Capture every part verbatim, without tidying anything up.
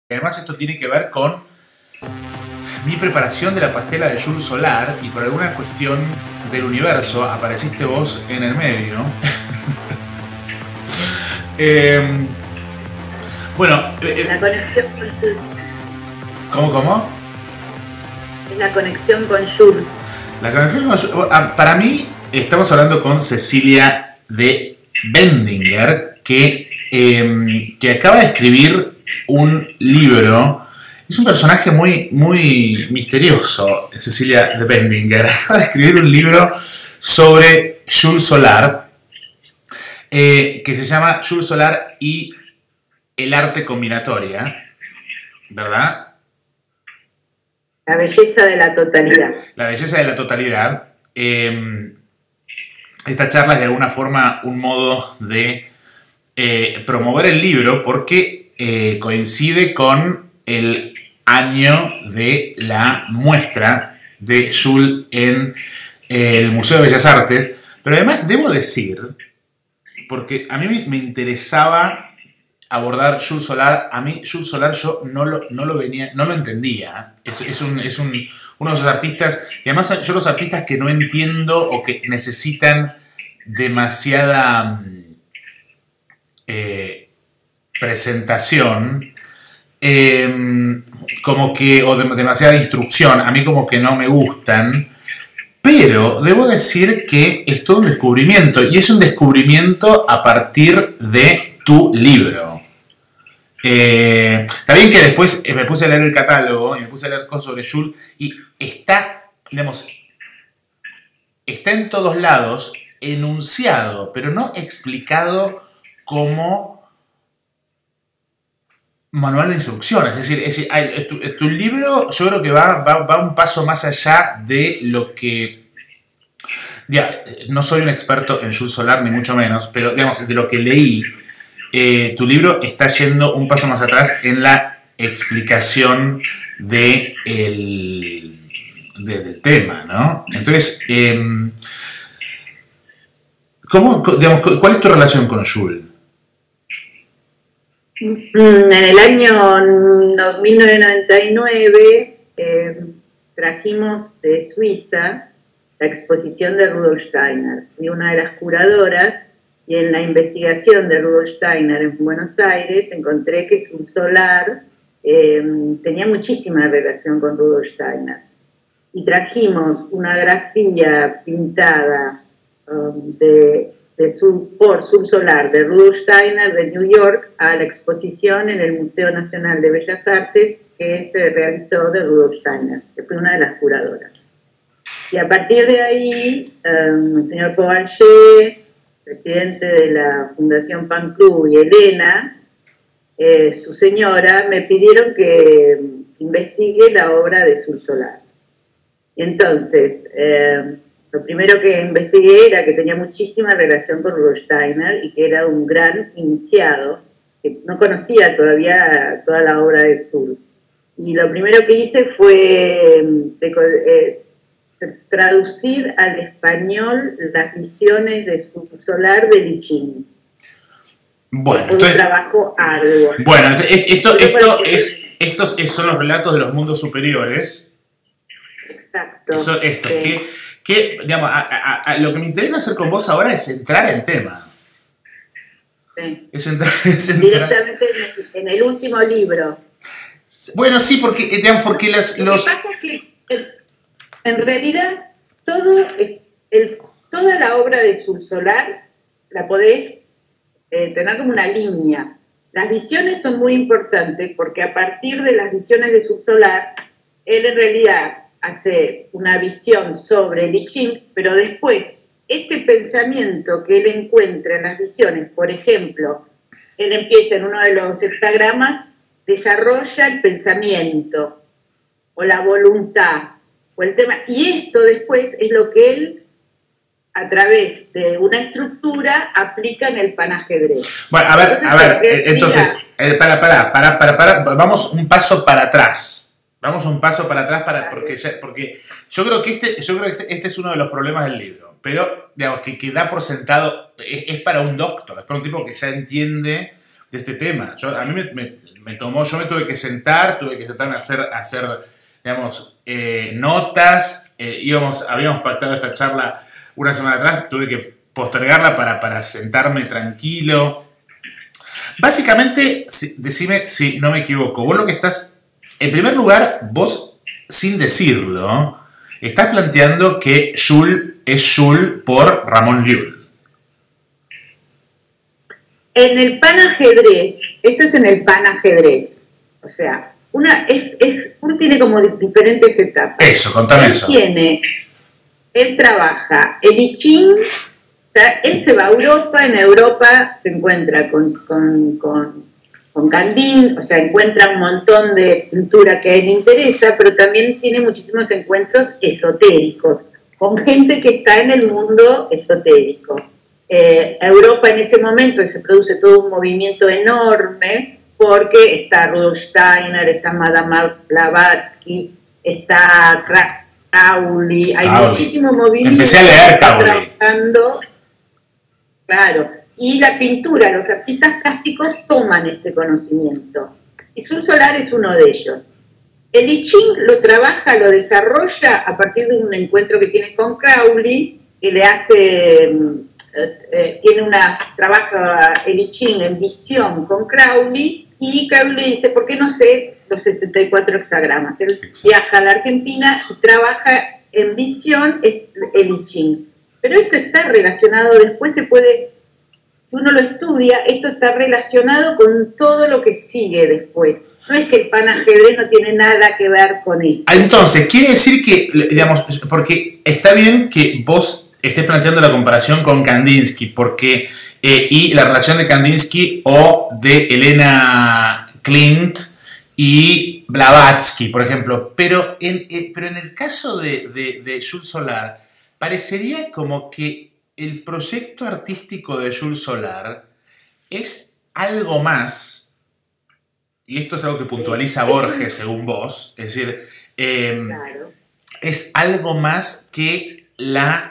Además esto tiene que ver con mi preparación de la pastela de Jules Solar y por alguna cuestión del universo apareciste vos en el medio. eh, bueno, eh, la conexión con Jules. ¿Cómo, cómo? Es la conexión con Jules. La conexión con Jules. Para mí estamos hablando con Cecilia de Bendinger, que, eh, que acaba de escribir un libro. Es un personaje muy, muy misterioso, Cecilia de Bendinger. Acaba de escribir un libro sobre Jules Solar, eh, que se llama Jules Solar y el arte combinatoria, ¿verdad? La belleza de la totalidad. La belleza de la totalidad. Eh, esta charla es de alguna forma un modo de eh, promover el libro porque eh, coincide con el año de la muestra de Jules en el Museo de Bellas Artes. Pero además debo decir, porque a mí me interesaba abordar Jules Solar, a mí Jules Solar yo no lo, no lo venía, no lo entendía. Es, es, un, es un, uno de esos artistas, y además yo los artistas que no entiendo o que necesitan demasiada eh, presentación, eh, como que, o de, demasiada instrucción, a mí como que no me gustan, pero debo decir que es todo un descubrimiento, y es un descubrimiento a partir de tu libro. Eh, está bien que después me puse a leer el catálogo y me puse a leer cosas sobre Jules y está, digamos, está en todos lados enunciado, pero no explicado como manual de instrucciones. Es decir, es decir tu, tu libro yo creo que va, va, va un paso más allá de lo que... Ya, no soy un experto en Jules Solar, ni mucho menos, pero digamos, de lo que leí, eh, tu libro está yendo un paso más atrás en la explicación de el, de, del tema, ¿no? Entonces, eh, ¿cómo, digamos, ¿cuál es tu relación con Jules? En el año mil novecientos noventa y nueve eh, trajimos de Suiza la exposición de Rudolf Steiner. Fui una de las curadoras y en la investigación de Rudolf Steiner en Buenos Aires encontré que Jules Solar eh, tenía muchísima relación con Rudolf Steiner. Y trajimos una grafía pintada um, de, de sur, por Jules Solar de Rudolf Steiner de New York a la exposición en el Museo Nacional de Bellas Artes que se realizó de Rudolf Steiner, que fue una de las curadoras. Y a partir de ahí, um, el señor Covaché, presidente de la Fundación Pan Club, y Elena, eh, su señora, me pidieron que investigue la obra de Jules Solar. Y entonces, eh, lo primero que investigué era que tenía muchísima relación con Rudolf Steiner y que era un gran iniciado, que no conocía todavía toda la obra de Jules. Y lo primero que hice fue de, eh, traducir al español las visiones de Jules Solar de Lichín. Bueno, un entonces, trabajo arduo. Bueno, esto, esto es, estos son los relatos de los mundos superiores. Exacto. Eso, esto, sí. que, que digamos, a, a, a, lo que me interesa hacer con vos ahora es entrar en tema. Sí. Es entrar, es entrar. Directamente en el, en el último libro. Bueno, sí, porque, digamos, porque las, Lo los... que pasa es que es, en realidad todo el, toda la obra de Jules Solar la podés eh, tener como una línea. Las visiones son muy importantes porque a partir de las visiones de Jules Solar, él en realidad hace una visión sobre Lichín, pero después este pensamiento que él encuentra en las visiones, por ejemplo, él empieza en uno de los hexagramas, desarrolla el pensamiento o la voluntad o el tema, y esto después es lo que él a través de una estructura aplica en el panajedrez. Bueno, a ver, entonces, a ver, eh, entonces, eh, para, para, para, para, para, vamos un paso para atrás. Vamos un paso para atrás para, porque, porque yo creo que este, yo creo que este, este es uno de los problemas del libro, pero digamos, que, que da por sentado, es, es para un doctor, es para un tipo que ya entiende, de este tema. Yo, a mí me, me, me tomó, yo me tuve que sentar, tuve que sentarme a hacer, a hacer digamos, eh, notas, eh, íbamos, habíamos pactado esta charla una semana atrás, tuve que postergarla para, para sentarme tranquilo. Básicamente, si, decime si no me equivoco, vos lo que estás, en primer lugar, vos, sin decirlo, estás planteando que Joule es Joule por Ramón Llull. En el panajedrez, esto es en el panajedrez, o sea, una, es, es, uno tiene como diferentes etapas. Eso, contame él eso. Tiene, él trabaja el I Ching, o sea, él se va a Europa, en Europa se encuentra con, con, con, con Candín, o sea, encuentra un montón de pintura que a él le interesa, pero también tiene muchísimos encuentros esotéricos, con gente que está en el mundo esotérico. Eh, Europa en ese momento se produce todo un movimiento enorme porque está Rudolf Steiner, está Madame Blavatsky, está Crowley, hay Crowley. Muchísimo movimiento. Empecé a leer Crowley. Claro, y la pintura, los artistas plásticos toman este conocimiento. Y Sul Solar es uno de ellos. El I Ching lo trabaja, lo desarrolla a partir de un encuentro que tiene con Crowley, que le hace... Eh, tiene una, trabaja el I Ching en visión con Crowley, y Crowley dice, ¿por qué no sé los sesenta y cuatro hexagramas? Él viaja a la Argentina y trabaja en visión el I Ching. Pero esto está relacionado, después se puede, si uno lo estudia, esto está relacionado con todo lo que sigue después. No es que el panajedrez no tiene nada que ver con esto. Entonces, quiere decir que, digamos, porque está bien que vos estés planteando la comparación con Kandinsky, porque, eh, y la relación de Kandinsky o de Elena Klint y Blavatsky, por ejemplo, pero en, eh, pero en el caso de, de, de Jules Solar, parecería como que el proyecto artístico de Jules Solar es algo más, y esto es algo que puntualiza Borges según vos, es decir, eh, claro. es algo más que la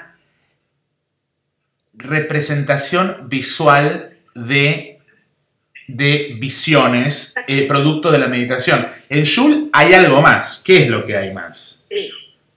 representación visual de, de visiones, eh, producto de la meditación. En Joule hay algo más. ¿Qué es lo que hay más? Sí.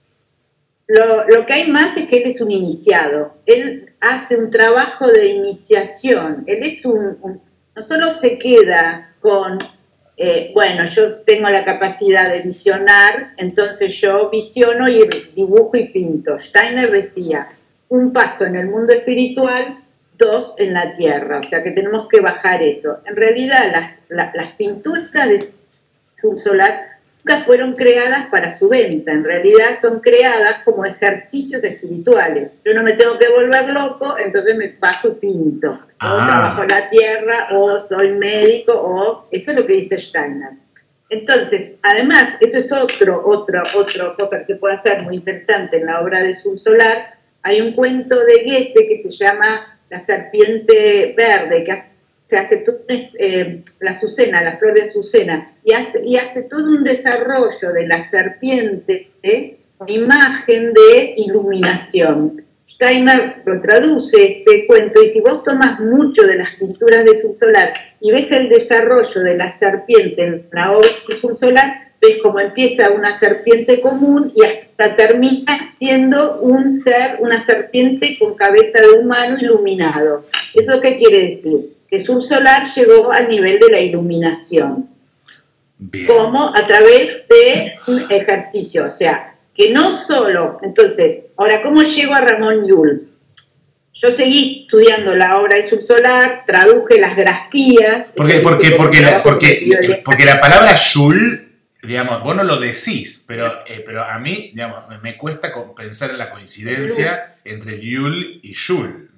Lo, lo que hay más es que él es un iniciado. Él hace un trabajo de iniciación. Él es un... un no solo se queda con, eh, bueno, yo tengo la capacidad de visionar, entonces yo visiono y dibujo y pinto. Steiner decía, un paso en el mundo espiritual, dos en la tierra, o sea que tenemos que bajar eso. En realidad las, la, las pinturas de Sul Solar nunca fueron creadas para su venta, en realidad son creadas como ejercicios espirituales. Yo no me tengo que volver loco, entonces me bajo y pinto. Ah. O trabajo la tierra, o soy médico, o... Esto es lo que dice Steiner. Entonces, además, eso es otro, otro, otra cosa que se puede hacer muy interesante en la obra de Sul Solar. Hay un cuento de Goethe que se llama La serpiente verde, que hace, se hace todo, eh, la azucena, la flor de azucena, y hace, y hace todo un desarrollo de la serpiente, ¿eh? Imagen de iluminación. Steiner lo traduce este cuento, y si vos tomas mucho de las pinturas de Sul Solar y ves el desarrollo de la serpiente en la obra de Sul Solar, ves cómo empieza una serpiente común y hasta termina siendo un ser, una serpiente con cabeza de humano iluminado. ¿Eso qué quiere decir? Que Sul Solar llegó al nivel de la iluminación. Bien. Como a través de un ejercicio, o sea, que no solo, entonces, ahora, ¿cómo llego a Ramón Llull? Yo seguí estudiando la obra de Sul Solar, traduje las grafías. ¿Por qué? Porque, porque, la, porque, porque la palabra Llull, digamos, vos no lo decís, pero, eh, pero a mí, digamos, me cuesta pensar en la coincidencia entre Llull y Joule.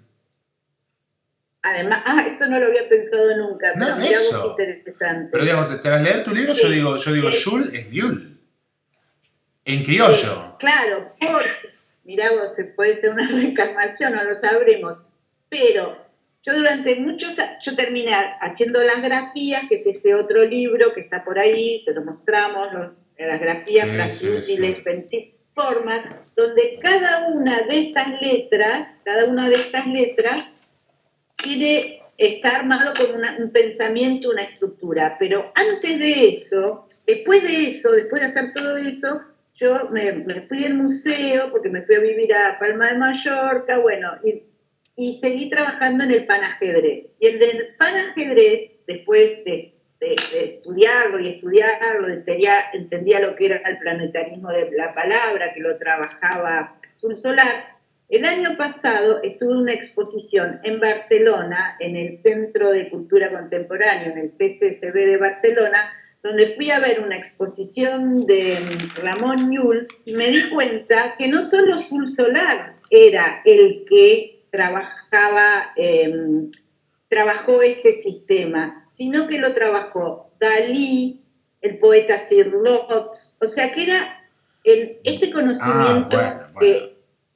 Además, ah, eso no lo había pensado nunca, pero no, mirá eso. vos qué interesante. Pero digamos, tras leer tu libro, sí. yo digo, yo digo, sí. Joule es Llull. En criollo. Sí, claro, porque, mirá vos, puede ser una reencarnación, no lo sabremos. Pero yo durante muchos años, yo terminé haciendo las grafías, que es ese otro libro que está por ahí, te lo mostramos, los, las grafías, sí, las sí, útiles, sí. formas, donde cada una de estas letras, cada una de estas letras tiene está armado con una, un pensamiento, una estructura, pero antes de eso, después de eso, después de hacer todo eso, yo me, me fui al museo, porque me fui a vivir a Palma de Mallorca, bueno, y, y seguí trabajando en el panajedrez. Y el del panajedrez, después de, de, de estudiarlo y estudiarlo, entendía, entendía lo que era el planetarismo de la palabra, que lo trabajaba Azul Solar. El año pasado estuve en una exposición en Barcelona, en el Centro de Cultura Contemporánea, en el C C S B de Barcelona, donde fui a ver una exposición de Ramon Llull y me di cuenta que no solo Azul Solar era el que trabajaba, eh, trabajó este sistema, sino que lo trabajó Dalí, el poeta Cirlot, o sea que era el, este conocimiento ah, bueno, bueno. que...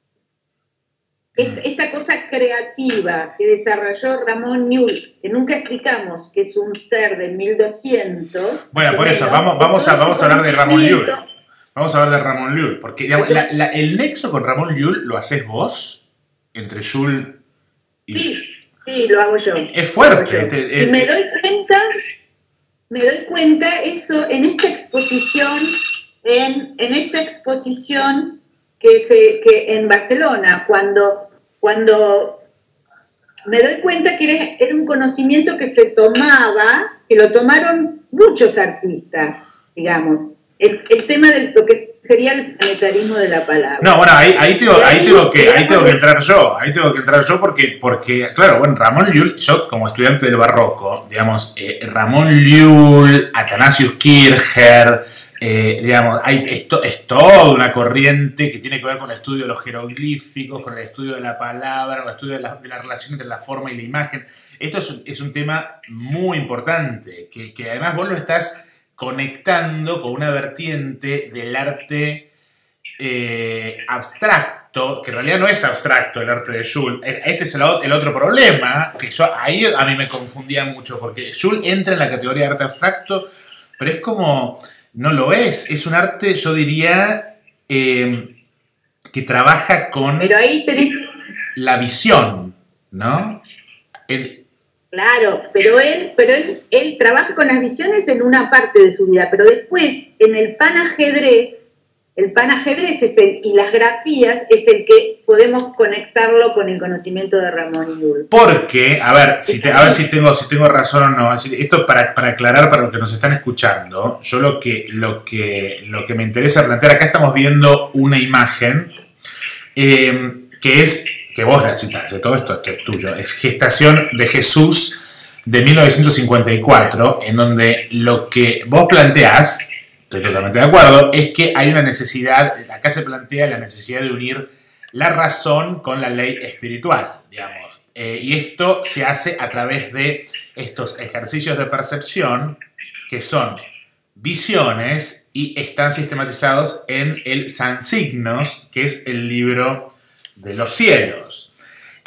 Esta cosa creativa que desarrolló Ramon Llull, que nunca explicamos que es un ser de mil doscientos. Bueno, por eso, vamos, vamos, a, vamos a hablar de Ramon Llull. Vamos a hablar de Ramon Llull, porque digamos, la, la, el nexo con Ramon Llull lo haces vos, entre Llull y... Sí, sí, lo hago yo. Es fuerte. Este, y eh, me doy cuenta, me doy cuenta eso en esta exposición, en, en esta exposición... Que, se, que en Barcelona, cuando, cuando me doy cuenta que era, era un conocimiento que se tomaba, que lo tomaron muchos artistas, digamos, el, el tema de lo que sería el planetarismo de la palabra. No, bueno, ahí, ahí, tengo, ahí, tengo, que, ahí tengo que entrar yo, ahí tengo que entrar yo porque, porque claro, bueno, Ramon Llull, yo como estudiante del barroco, digamos, eh, Ramon Llull, Athanasius Kircher... Eh, digamos, hay, esto es toda una corriente que tiene que ver con el estudio de los jeroglíficos, con el estudio de la palabra, con el estudio de la, de la relación entre la forma y la imagen. Esto es un, es un tema muy importante, que, que además vos lo estás conectando con una vertiente del arte eh, abstracto, que en realidad no es abstracto el arte de Llull. Este es el, el otro problema, que yo ahí a mí me confundía mucho, porque Llull entra en la categoría de arte abstracto, pero es como... No lo es, es un arte, yo diría, eh, que trabaja con pero ahí tenés... la visión, ¿no? El... Claro, pero, él, pero él, él trabaja con las visiones en una parte de su vida, pero después, en el panajedrez, el panajedrez es el, y las grafías es el que podemos conectarlo con el conocimiento de Ramon Llull. Porque, a ver, si te, a ver si tengo, si tengo razón o no, esto para, para aclarar para los que nos están escuchando, yo lo que, lo que, lo que me interesa plantear, acá estamos viendo una imagen eh, que es, que vos la citaste, todo esto es tuyo, es Gestación de Jesús de mil novecientos cincuenta y cuatro, en donde lo que vos planteás, estoy totalmente de acuerdo, es que hay una necesidad, acá se plantea la necesidad de unir la razón con la ley espiritual, digamos. Eh, y esto se hace a través de estos ejercicios de percepción que son visiones y están sistematizados en el Sansignos, que es el libro de los cielos.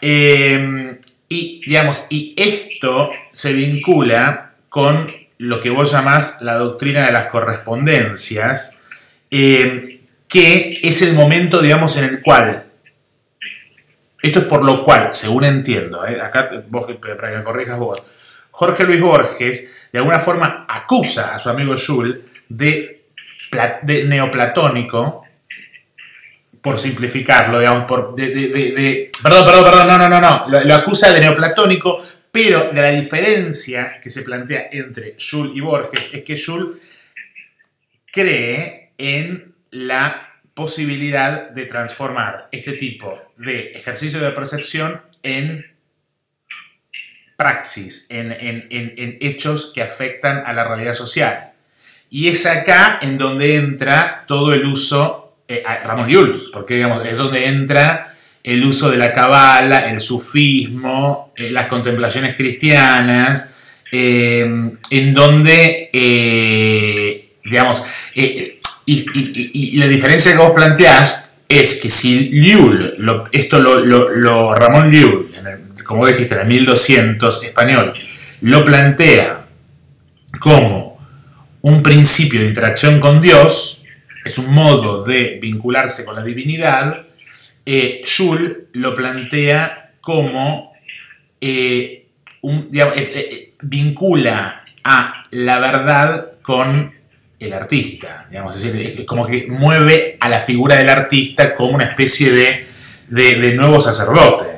Eh, y, digamos, y esto se vincula con lo que vos llamás la doctrina de las correspondencias, eh, que es el momento, digamos, en el cual, esto es por lo cual, según entiendo, eh, acá vos, para que me corrijas vos, Jorge Luis Borges, de alguna forma acusa a su amigo Llull de, de neoplatónico, por simplificarlo, digamos, por, de, de, de, de, perdón, perdón, perdón, no, no, no, no, lo, lo acusa de neoplatónico, pero de la diferencia que se plantea entre Llull y Borges es que Llull cree en la posibilidad de transformar este tipo de ejercicio de percepción en praxis, en, en, en, en hechos que afectan a la realidad social. Y es acá en donde entra todo el uso, eh, a Ramon Llull, porque digamos, es donde entra el uso de la cabala, el sufismo, eh, las contemplaciones cristianas, eh, en donde, eh, digamos, eh, y, y, y la diferencia que vos planteás es que si Llull, lo, esto lo, lo, lo Ramon Llull, en el, como dijiste, en el mil doscientos español, lo plantea como un principio de interacción con Dios, es un modo de vincularse con la divinidad, eh, Llull lo plantea como eh, un, digamos, eh, eh, vincula a la verdad con el artista, digamos, es decir, es como que mueve a la figura del artista como una especie de, de, de nuevo sacerdote.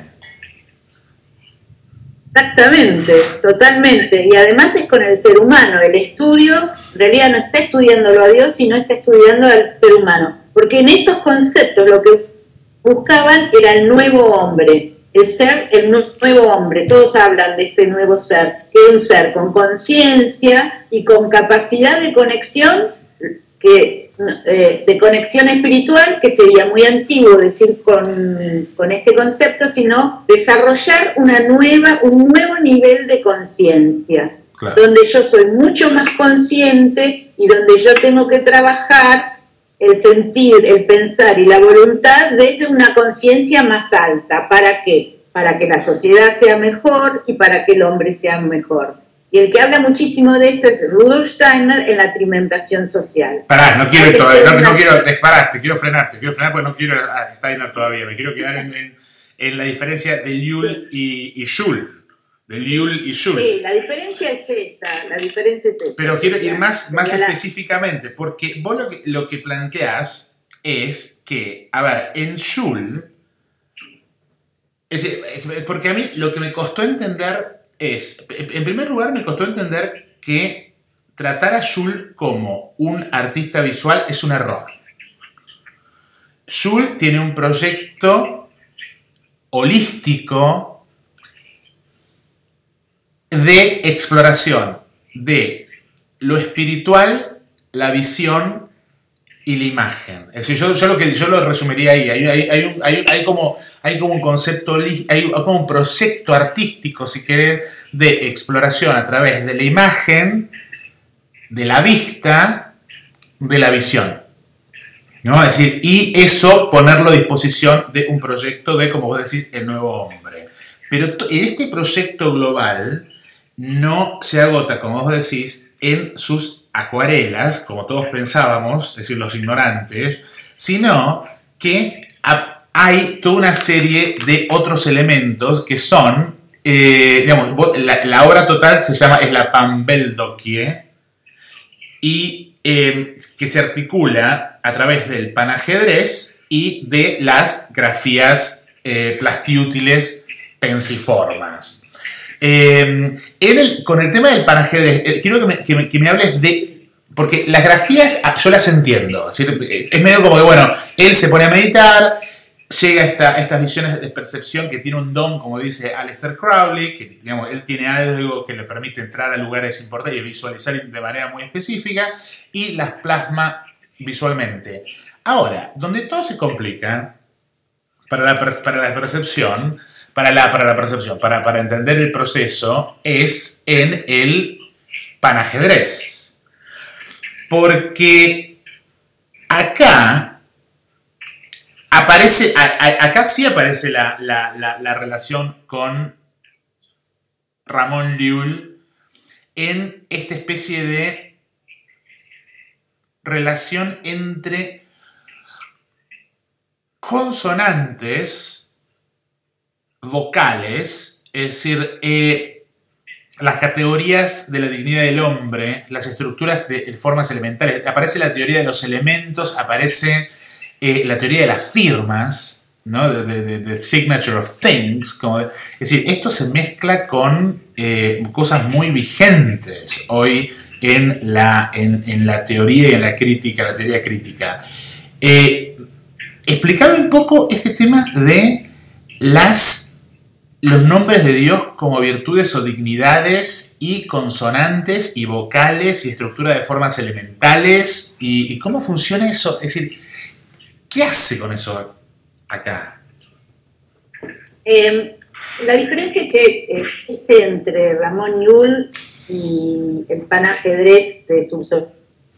Exactamente, totalmente. Y además es con el ser humano. El estudio, en realidad no está estudiándolo a Dios, sino está estudiando al ser humano. Porque en estos conceptos lo que buscaban era el nuevo hombre, el ser, el nuevo hombre. Todos hablan de este nuevo ser, que es un ser con conciencia y con capacidad de conexión, que, eh, de conexión espiritual, que sería muy antiguo decir con, con este concepto, sino desarrollar una nueva, un nuevo nivel de conciencia, claro, donde yo soy mucho más consciente y donde yo tengo que trabajar el sentir, el pensar y la voluntad desde una conciencia más alta. ¿Para qué? Para que la sociedad sea mejor y para que el hombre sea mejor. Y el que habla muchísimo de esto es Rudolf Steiner en la trimentación social. Pará, no quiero todavía, no, no quiero, te, pará, te quiero frenar, te quiero frenar porque no quiero a Steiner todavía, me quiero quedar en, en, en la diferencia de Llull y, y Schull. De Llull y Schull. Sí, la diferencia es esa, la diferencia es esa. Pero quiero ir más, más específicamente, porque vos lo que, lo que planteás es que, a ver, en Schull, es, es porque a mí lo que me costó entender es, en primer lugar me costó entender que tratar a Schull como un artista visual es un error. Schull tiene un proyecto holístico de exploración de lo espiritual, la visión y la imagen. Es decir, yo, yo, lo, que, yo lo resumiría ahí. Hay, hay, hay, un, hay, hay, como, hay como un concepto, hay como un proyecto artístico, si querés, de exploración a través de la imagen, de la vista, de la visión, ¿no? Es decir, y eso ponerlo a disposición de un proyecto de, como vos decís, el nuevo hombre. Pero este proyecto global no se agota, como vos decís, en sus acuarelas, como todos pensábamos, es decir, los ignorantes, sino que hay toda una serie de otros elementos que son, eh, digamos, la, la obra total se llama, es la Pambeldokie, y eh, que se articula a través del panajedrez y de las grafías eh, plastiútiles pensiformas. Eh, en el, con el tema del panajedrez, eh, quiero que me, que, me, que me hables de... Porque las grafías yo las entiendo. Es decir, es medio como que, bueno, él se pone a meditar, llega a, esta, a estas visiones de percepción que tiene un don, como dice Aleister Crowley, que digamos, él tiene algo que le permite entrar a lugares importantes y visualizar de manera muy específica, y las plasma visualmente. Ahora, donde todo se complica para la, para la percepción... Para la, para la percepción, para, para entender el proceso, es en el panajedrez. Porque acá aparece, a, a, acá sí aparece la, la, la, la relación con Ramón Llull en esta especie de relación entre consonantes vocales, es decir, eh, las categorías de la dignidad del hombre, las estructuras de formas elementales. Aparece la teoría de los elementos, aparece eh, la teoría de las firmas, ¿no? De, de, de signature of things. Como, es decir, esto se mezcla con eh, cosas muy vigentes hoy en la, en, en la teoría y en la crítica, la teoría crítica. Eh, explícame un poco este tema de las los nombres de Dios como virtudes o dignidades y consonantes y vocales y estructura de formas elementales y, y cómo funciona eso. Es decir, ¿qué hace con eso acá? Eh, la diferencia que existe entre Ramón Llull y el panajedrez de subsolar,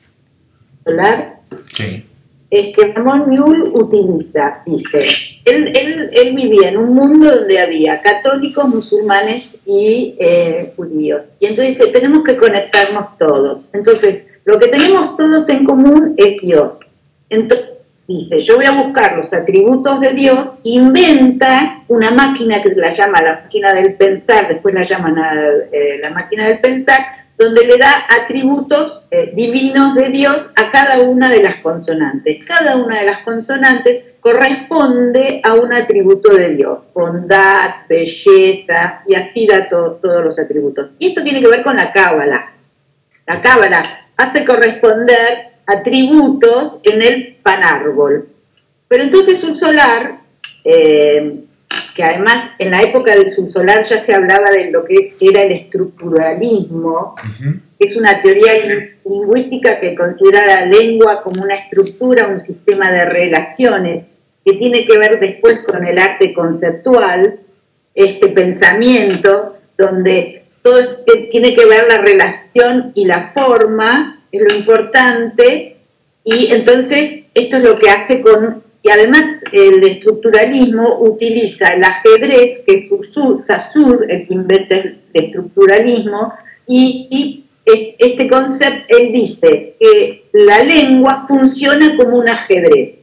sí, es que Ramón Llull utiliza, dice, él, él, él vivía en un mundo donde había católicos, musulmanes y eh, judíos. Y entonces dice, tenemos que conectarnos todos. Entonces, lo que tenemos todos en común es Dios. Entonces, dice, yo voy a buscar los atributos de Dios, inventa una máquina que se la llama la máquina del pensar, después la llaman a, eh, la máquina del pensar, donde le da atributos eh, divinos de Dios a cada una de las consonantes. Cada una de las consonantes corresponde a un atributo de Dios, bondad, belleza, y así da to- todos los atributos. Y esto tiene que ver con la cábala. La cábala hace corresponder atributos en el panárbol. Pero entonces Subsolar, eh, que además en la época del Subsolar ya se hablaba de lo que es, era el estructuralismo, uh-huh. que es una teoría lingüística que considera la lengua como una estructura, un sistema de relaciones, que tiene que ver después con el arte conceptual, este pensamiento, donde todo tiene que ver la relación y la forma, es lo importante, y entonces esto es lo que hace con, y además el estructuralismo utiliza el ajedrez, que es Saussure, el que inventa el estructuralismo, y, y este concepto, él dice que la lengua funciona como un ajedrez.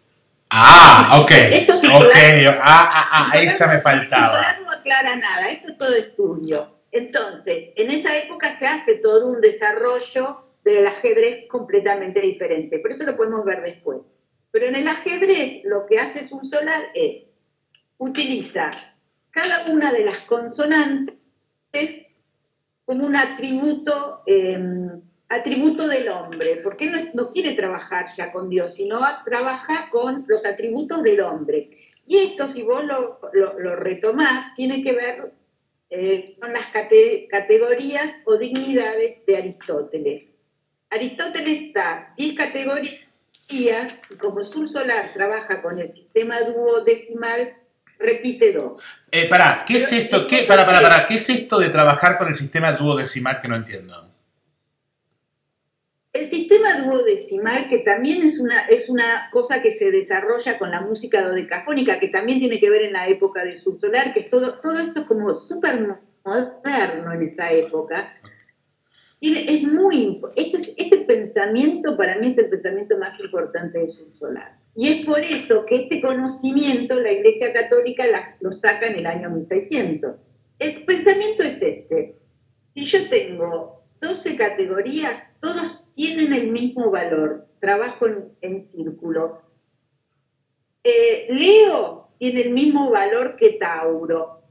Ah, ok, esto es ok, ah, ah, ah, esa me faltaba. No aclara nada, esto es todo estudio. Entonces, en esa época se hace todo un desarrollo del ajedrez completamente diferente, pero eso lo podemos ver después. Pero en el ajedrez lo que hace Subsolar es utilizar cada una de las consonantes como un atributo, eh, atributo del hombre, porque él no, no quiere trabajar ya con Dios, sino trabaja con los atributos del hombre. Y esto, si vos lo, lo, lo retomás, tiene que ver eh, con las cate categorías o dignidades de Aristóteles. Aristóteles da diez categorías, y como Subsolar trabaja con el sistema duodecimal, repite dos. Eh, pará, ¿qué es esto? ¿Qué, pará, pará, pará, ¿qué es esto de trabajar con el sistema duodecimal que no entiendo? El sistema duodecimal, que también es una, es una cosa que se desarrolla con la música dodecafónica, que también tiene que ver en la época de Subsolar, que es todo, todo esto es como súper moderno en esa época. Y es muy, esto es, este pensamiento para mí es el pensamiento más importante de Subsolar. Y es por eso que este conocimiento la Iglesia Católica la, lo saca en el año mil seiscientos. El pensamiento es este. Si yo tengo doce categorías, todos tienen el mismo valor. Trabajo en, en círculo. Eh, Leo tiene el mismo valor que Tauro.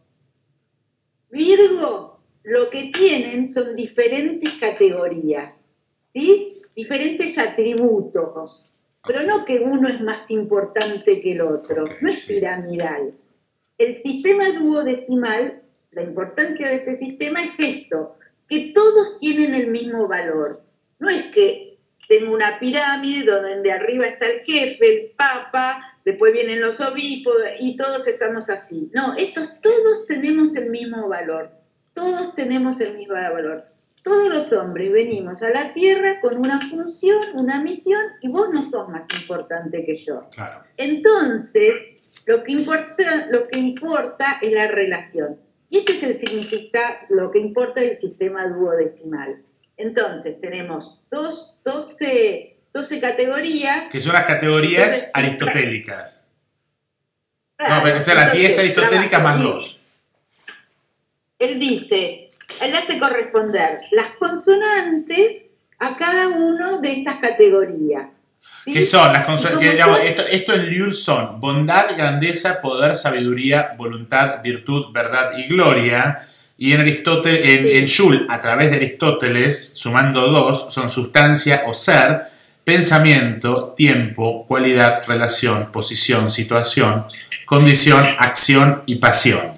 Virgo, lo que tienen son diferentes categorías, ¿sí? Diferentes atributos. Pero no que uno es más importante que el otro, okay, no es piramidal. El sistema duodecimal, la importancia de este sistema es esto, que todos tienen el mismo valor. No es que tengo una pirámide donde arriba está el jefe, el papa, después vienen los obispos y todos estamos así. No, estos todos tenemos el mismo valor, todos tenemos el mismo valor. Todos los hombres venimos a la tierra con una función, una misión, y vos no sos más importante que yo. Claro. Entonces, lo que importa, lo que importa es la relación. Y este es el significado, lo que importa del sistema duodecimal. Entonces, tenemos dos, doce, doce categorías. Que son las categorías entonces, aristotélicas. Claro, no, pero o sea, las diez aristotélicas más dos. Él dice... Él hace corresponder las consonantes a cada uno de estas categorías. ¿Sí? ¿Qué son las consonantes? Digamos, esto, esto en Llull son bondad, grandeza, poder, sabiduría, voluntad, virtud, verdad y gloria. Y en Aristóteles, en, sí. en Llull, a través de Aristóteles, sumando dos, son sustancia o ser, pensamiento, tiempo, cualidad, relación, posición, situación, condición, acción y pasión.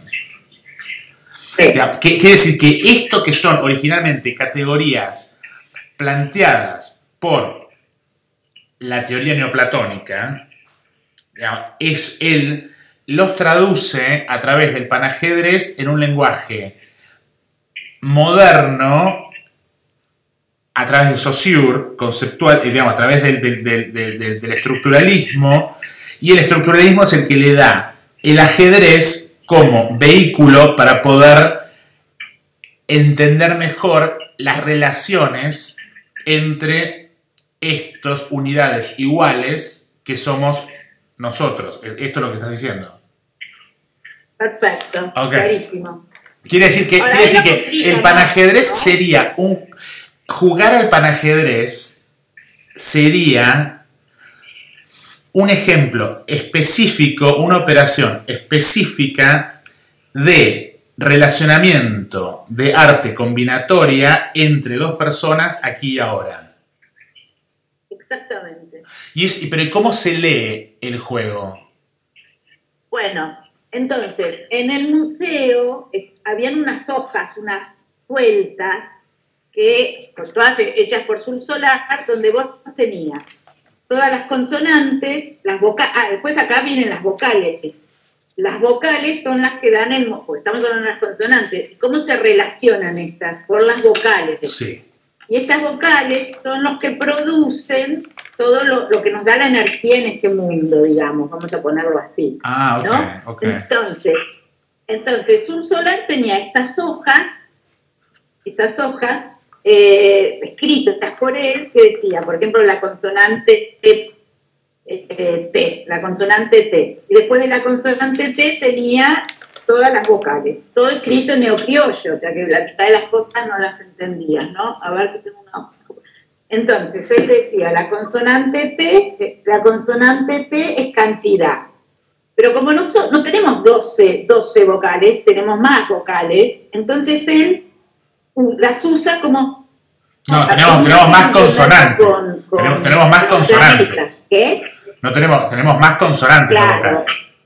Sí. Quiere decir que esto que son originalmente categorías planteadas por la teoría neoplatónica, es él los traduce a través del panajedrez en un lenguaje moderno, a través de Saussure, conceptual, digamos, a través del, del, del, del, del estructuralismo, y el estructuralismo es el que le da el ajedrez como vehículo para poder entender mejor las relaciones entre estas unidades iguales que somos nosotros. Esto es lo que estás diciendo. Perfecto, Okay. Clarísimo. Quiere decir que, Ahora, quiere decir que complica, el panajedrez ¿no? sería un... Jugar al panajedrez sería un ejemplo específico, una operación específica de relacionamiento de arte combinatoria entre dos personas aquí y ahora. Exactamente. Y es, pero ¿cómo se lee el juego? Bueno, entonces, en el museo eh, habían unas hojas, unas sueltas, que todas hechas por Sul Solar, donde vos tenías todas las consonantes, las vocales, ah, después acá vienen las vocales. Las vocales son las que dan el, porque estamos hablando de las consonantes. ¿Cómo se relacionan estas? Por las vocales. Sí. Y estas vocales son los que producen todo lo, lo que nos da la energía en este mundo, digamos, vamos a ponerlo así. Ah, ok, ¿no? ok. Entonces, entonces, Sul Solar tenía estas hojas, estas hojas, Eh, escritas por él, que decía, por ejemplo, la consonante T, eh, T, la consonante T, y después de la consonante T tenía todas las vocales, todo escrito en neocriollo, o sea que la mitad de las cosas no las entendías, ¿no? A ver si tengo una... Entonces, él decía, la consonante T, la consonante T es cantidad, pero como no, so, no tenemos doce, doce vocales, tenemos más vocales, entonces él las usa como... No, tenemos, tenemos más consonantes. Con, con tenemos, tenemos más consonantes. ¿Qué? No tenemos, tenemos más consonantes. Claro.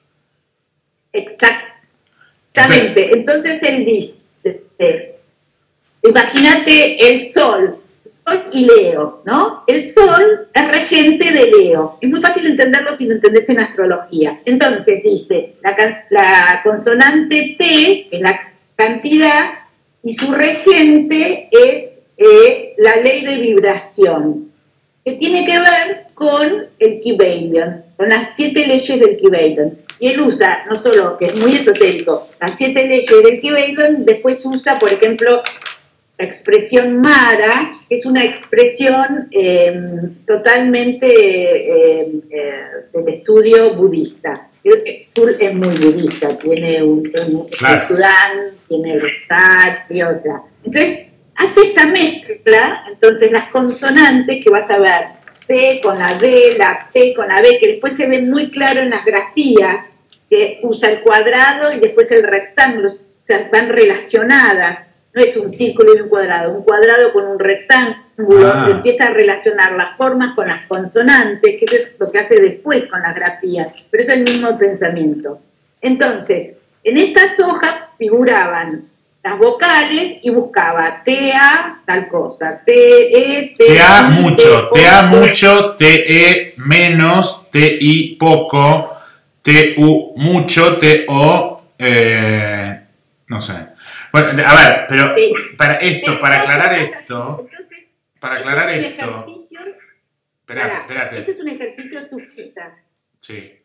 Exactamente. Entonces, Entonces él dice, imagínate el sol, sol y Leo, ¿no? El sol es regente de Leo. Es muy fácil entenderlo si lo entendés en astrología. Entonces dice, la, la consonante T es la cantidad, y su regente es eh, la ley de vibración, que tiene que ver con el Kybalion, con las siete leyes del Kybalion. Y él usa, no solo, que es muy esotérico, las siete leyes del Kybalion, después usa, por ejemplo, la expresión Mara, que es una expresión eh, totalmente eh, eh, del estudio budista. Es muy budista, tiene un, un claro. Sudán, tiene el rosario, o sea. Entonces, hace esta mezcla, entonces las consonantes que vas a ver, T con la D, la P con la B, que después se ve muy claro en las grafías, que usa el cuadrado y después el rectángulo, o sea, están relacionadas, no es un círculo y un cuadrado, un cuadrado con un rectángulo, ah. empieza a relacionar las formas con las consonantes, que eso es lo que hace después con las grafías, pero es el mismo pensamiento. Entonces, en estas hojas figuraban las vocales y buscaba T A tal cosa, T E, T T A mucho, T A mucho, T E menos, T I poco, T U mucho, T O eh, no sé. Bueno, a ver, pero sí. para esto, para aclarar esto, entonces, para aclarar este esto, espérate, para, espérate. Esto es un ejercicio sufita. Sí.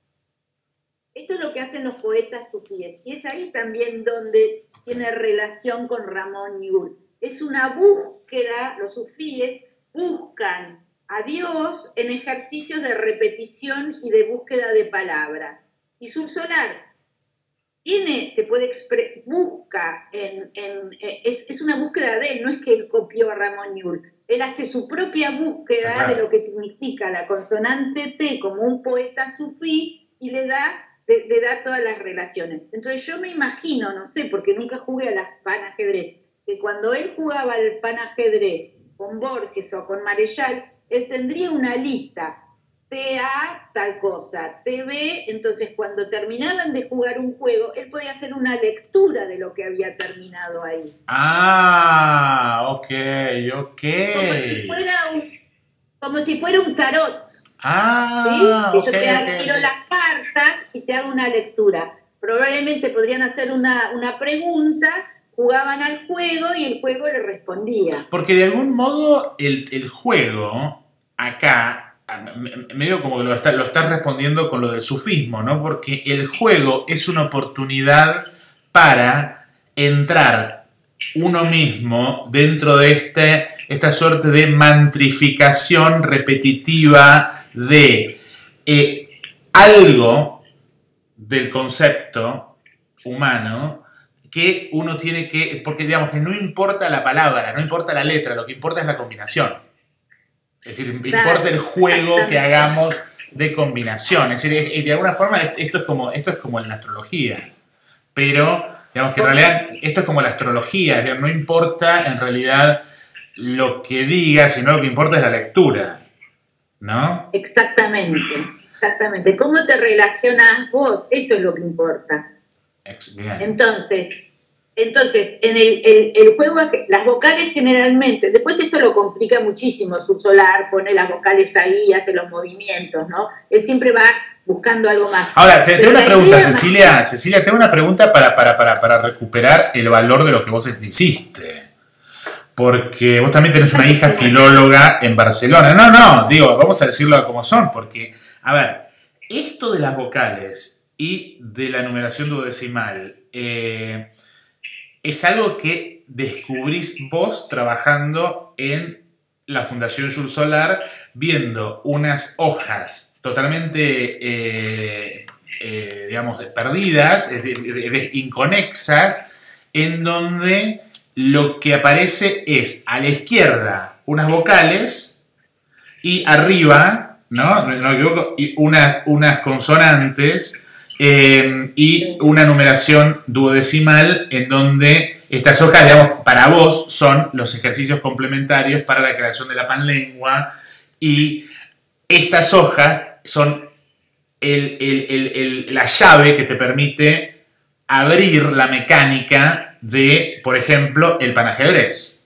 Esto es lo que hacen los poetas sufíes, y es ahí también donde okay. tiene relación con Ramón Llull. Es una búsqueda, los sufíes buscan a Dios en ejercicios de repetición y de búsqueda de palabras. Y Sul Solar tiene, se puede expresar, busca, en, en, es, es una búsqueda de él, no es que él copió a Ramón Llull. Él hace su propia búsqueda claro. de lo que significa la consonante T como un poeta sufí y le da, le, le da todas las relaciones. Entonces yo me imagino, no sé, porque nunca jugué a las panajedrez, que cuando él jugaba al panajedrez con Borges o con Marechal, él tendría una lista, T A tal cosa, T B, entonces cuando terminaban de jugar un juego, él podía hacer una lectura de lo que había terminado ahí. Ah, ok, ok. Como si fuera un, como si fuera un tarot. Ah, ¿sí? ok, que yo te okay, tiro okay. las cartas y te hago una lectura. Probablemente podrían hacer una, una pregunta, jugaban al juego y el juego le respondía. Porque de algún modo el, el juego acá medio como que lo estás lo está respondiendo con lo del sufismo, ¿no? Porque el juego es una oportunidad para entrar uno mismo dentro de este, esta suerte de mantrificación repetitiva de eh, algo del concepto humano que uno tiene que, porque digamos que no importa la palabra, no importa la letra, lo que importa es la combinación. Es decir, claro, importa el juego que hagamos de combinación. Es decir, de alguna forma esto es como, esto es como en la astrología, pero digamos que en realidad esto es como la astrología, es decir, no importa en realidad lo que diga, sino lo que importa es la lectura, ¿no? Exactamente, exactamente. ¿Cómo te relacionas vos? Esto es lo que importa. Bien. Entonces, entonces en el, el, el juego, las vocales generalmente, después esto lo complica muchísimo, Subsolar pone las vocales ahí, hace los movimientos, ¿no? Él siempre va buscando algo más. Ahora, te tengo una pregunta, Cecilia, más... Cecilia, tengo una pregunta para, para, para, para recuperar el valor de lo que vos hiciste. Porque vos también tenés una hija filóloga en Barcelona. No, no, digo, vamos a decirlo como son, porque, a ver, esto de las vocales y de la numeración duodecimal, eh, es algo que descubrís vos trabajando en la Fundación Jules Solar, viendo unas hojas totalmente, eh, eh, digamos, perdidas, es decir, inconexas, en donde lo que aparece es a la izquierda unas vocales y arriba, ¿no? No me equivoco, y unas, unas consonantes. Eh, y una numeración duodecimal en donde estas hojas, digamos, para vos son los ejercicios complementarios para la creación de la panlengua, y estas hojas son el, el, el, el, la llave que te permite abrir la mecánica de, por ejemplo, el panajedrés.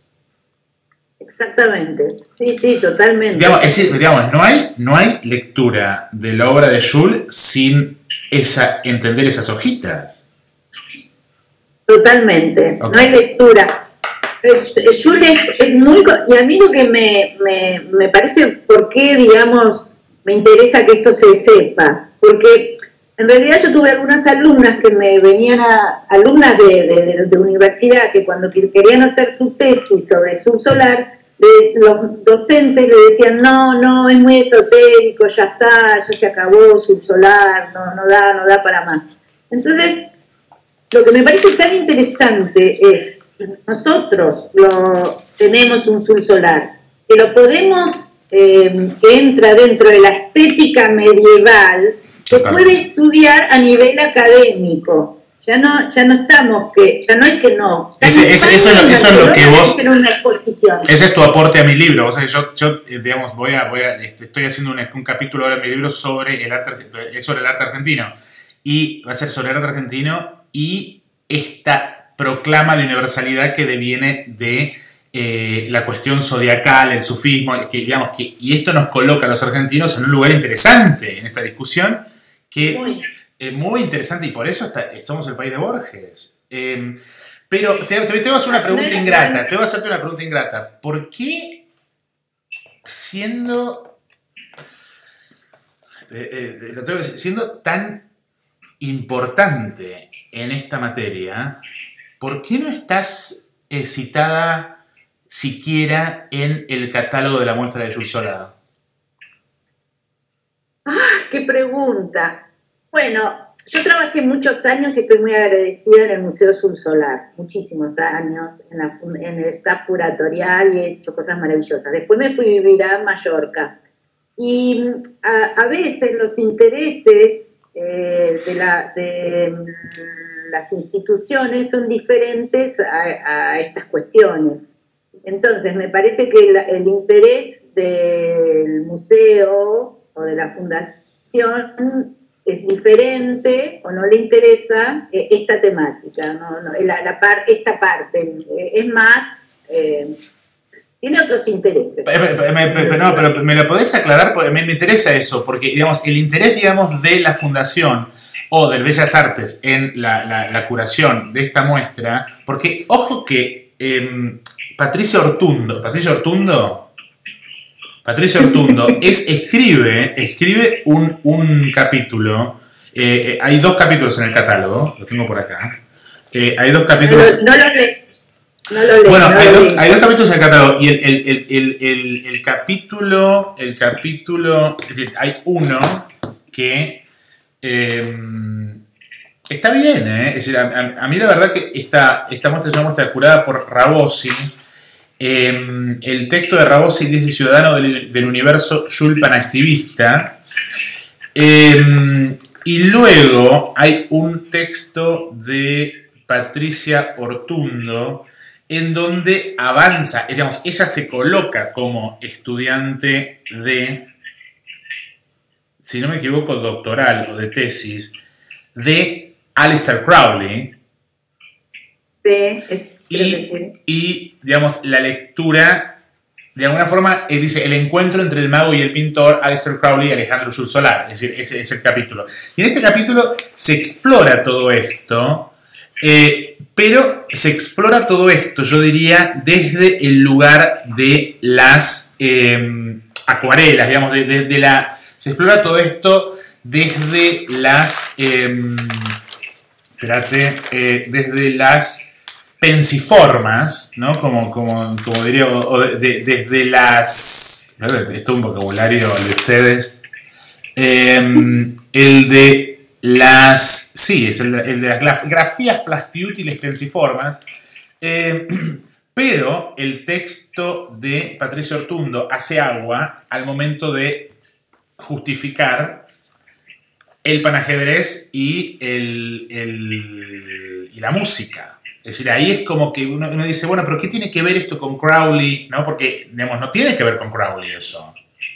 Exactamente, sí, sí, totalmente. Digamos, es decir, digamos, no hay, no hay lectura de la obra de Jules sin esa, entender esas hojitas. Totalmente, okay. No hay lectura. Es, es, Jules es, es muy... Y a mí lo que me, me, me parece, por qué, digamos, me interesa que esto se sepa, porque en realidad yo tuve algunas alumnas que me venían a... alumnas de, de, de universidad que cuando querían hacer su tesis sobre Subsolar, los docentes le decían, no, no, es muy esotérico, ya está, ya se acabó Subsolar, no, no da, no da para más. Entonces, lo que me parece tan interesante es, nosotros lo, tenemos un Subsolar, que lo podemos, eh, que entra dentro de la estética medieval, que puede estudiar a nivel académico. Ya no, ya no estamos, que ya no es que no. Ese, ese, eso, es lo, eso es lo que vos... Una exposición. Ese es tu aporte a mi libro. O sea, yo, yo digamos, voy a, voy a, estoy haciendo un, un capítulo ahora en mi libro sobre el arte, sobre el arte argentino. Y va a ser sobre el arte argentino y esta proclama de universalidad que deviene de eh, la cuestión zodiacal, el sufismo, que, digamos, que, y esto nos coloca a los argentinos en un lugar interesante en esta discusión, que... Muy. Eh, muy interesante, y por eso está, somos el país de Borges. Eh, pero te, te, te voy a hacer una pregunta ingrata. Te voy a hacerte una pregunta ingrata. ¿Por qué, siendo, eh, eh, lo tengo que decir, siendo tan importante en esta materia, ¿por qué no estás eh, citada siquiera en el catálogo de la muestra de Jules Solar? ¡Ah, qué pregunta! Bueno, yo trabajé muchos años y estoy muy agradecida en el Museo Jules Solar, muchísimos años, en, la, en el staff curatorial, y he hecho cosas maravillosas. Después me fui a vivir a Mallorca. Y a, a veces los intereses eh, de, la, de las instituciones son diferentes a, a estas cuestiones. Entonces, me parece que el, el interés del museo o de la fundación es diferente o no le interesa eh, esta temática, no, no, la, la par, esta parte, eh, es más, eh, tiene otros intereses. Me, me, me, no, pero me lo podés aclarar, porque me, me interesa eso, porque digamos, el interés, digamos, de la fundación o del Bellas Artes en la, la, la curación de esta muestra, porque ojo que eh, Patricia Ortundo, Patricia Ortundo... Patricia Ortundo es, escribe, escribe un, un capítulo, eh, eh, hay dos capítulos en el catálogo, lo tengo por acá, eh, hay dos capítulos... No, no lo leí. No lo leí, bueno, no hay, lo dos, leí. hay dos capítulos en el catálogo y el, el, el, el, el, el capítulo, el capítulo, es decir, hay uno que eh, está bien, ¿eh? Es decir, a, a, a mí la verdad que esta, esta muestra es una muestra curada por Rabosi. Eh, el texto de Rabosi dice Ciudadano del, del Universo Yulpan Activista. Eh, y luego hay un texto de Patricia Ortundo en donde avanza, digamos, ella se coloca como estudiante de, si no me equivoco, doctoral o de tesis, de Aleister Crowley. Sí, y, y, digamos, la lectura, de alguna forma, eh, dice, el encuentro entre el mago y el pintor, Aleister Crowley y Alejandro Jules Solar. Es decir, ese es el capítulo. Y en este capítulo se explora todo esto, eh, pero se explora todo esto, yo diría, desde el lugar de las eh, acuarelas, digamos, de, de, de la... Se explora todo esto desde las... Eh, espérate, eh, desde las pensiformas, ¿no? Como, como, como diría, o de, de, desde las... Esto es un vocabulario de ustedes. Eh, el de las... Sí, es el, el de las grafías plastiútiles pensiformas. Eh, pero el texto de Patricia Ortundo hace agua al momento de justificar el panajedrez y, el, el, y la música. Es decir, ahí es como que uno, uno dice, bueno, pero ¿qué tiene que ver esto con Crowley? ¿No? Porque, digamos, no tiene que ver con Crowley eso.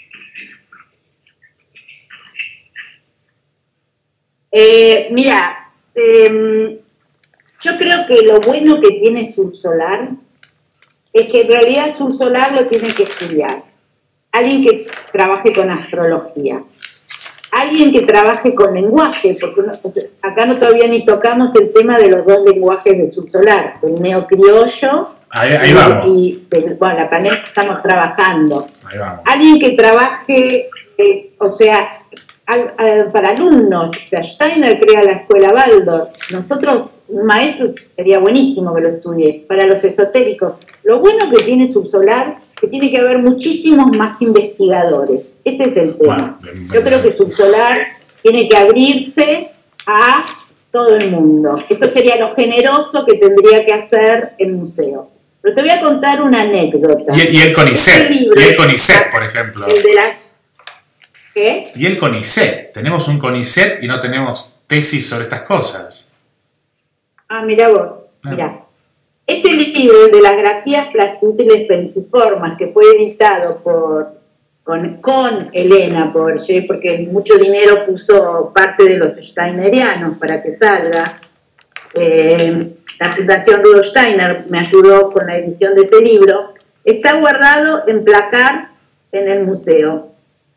Eh, mira, eh, yo creo que lo bueno que tiene Subsolar es que en realidad Subsolar lo tiene que estudiar. Alguien que trabaje con astrología. Alguien que trabaje con lenguaje, porque uno, o sea, acá no todavía ni tocamos el tema de los dos lenguajes de Subsolar, el neocriollo ahí, ahí y, vamos. y del, bueno, la panel que estamos trabajando. Ahí vamos. Alguien que trabaje, eh, o sea, al, al, para alumnos, Steiner crea la escuela Waldorf, nosotros, un maestro sería buenísimo que lo estudie, para los esotéricos. Lo bueno que tiene Subsolar que tiene que haber muchísimos más investigadores. Este es el tema. Bueno, bien, bien. Yo creo que Subsolar tiene que abrirse a todo el mundo. Esto sería lo generoso que tendría que hacer el museo. Pero te voy a contar una anécdota. Y, y el CONICET, este libro, y el CONICET, por ejemplo. El de las... ¿Qué? Y el CONICET. Tenemos un CONICET y no tenemos tesis sobre estas cosas. Ah, mira vos, ah. mira. Este libro, el de las grafías plastiútiles pensiformas, que fue editado por, con, con Elena Porge, porque mucho dinero puso parte de los steinerianos para que salga. Eh, la Fundación Rudolf Steiner me ayudó con la edición de ese libro. Está guardado en placards en el museo.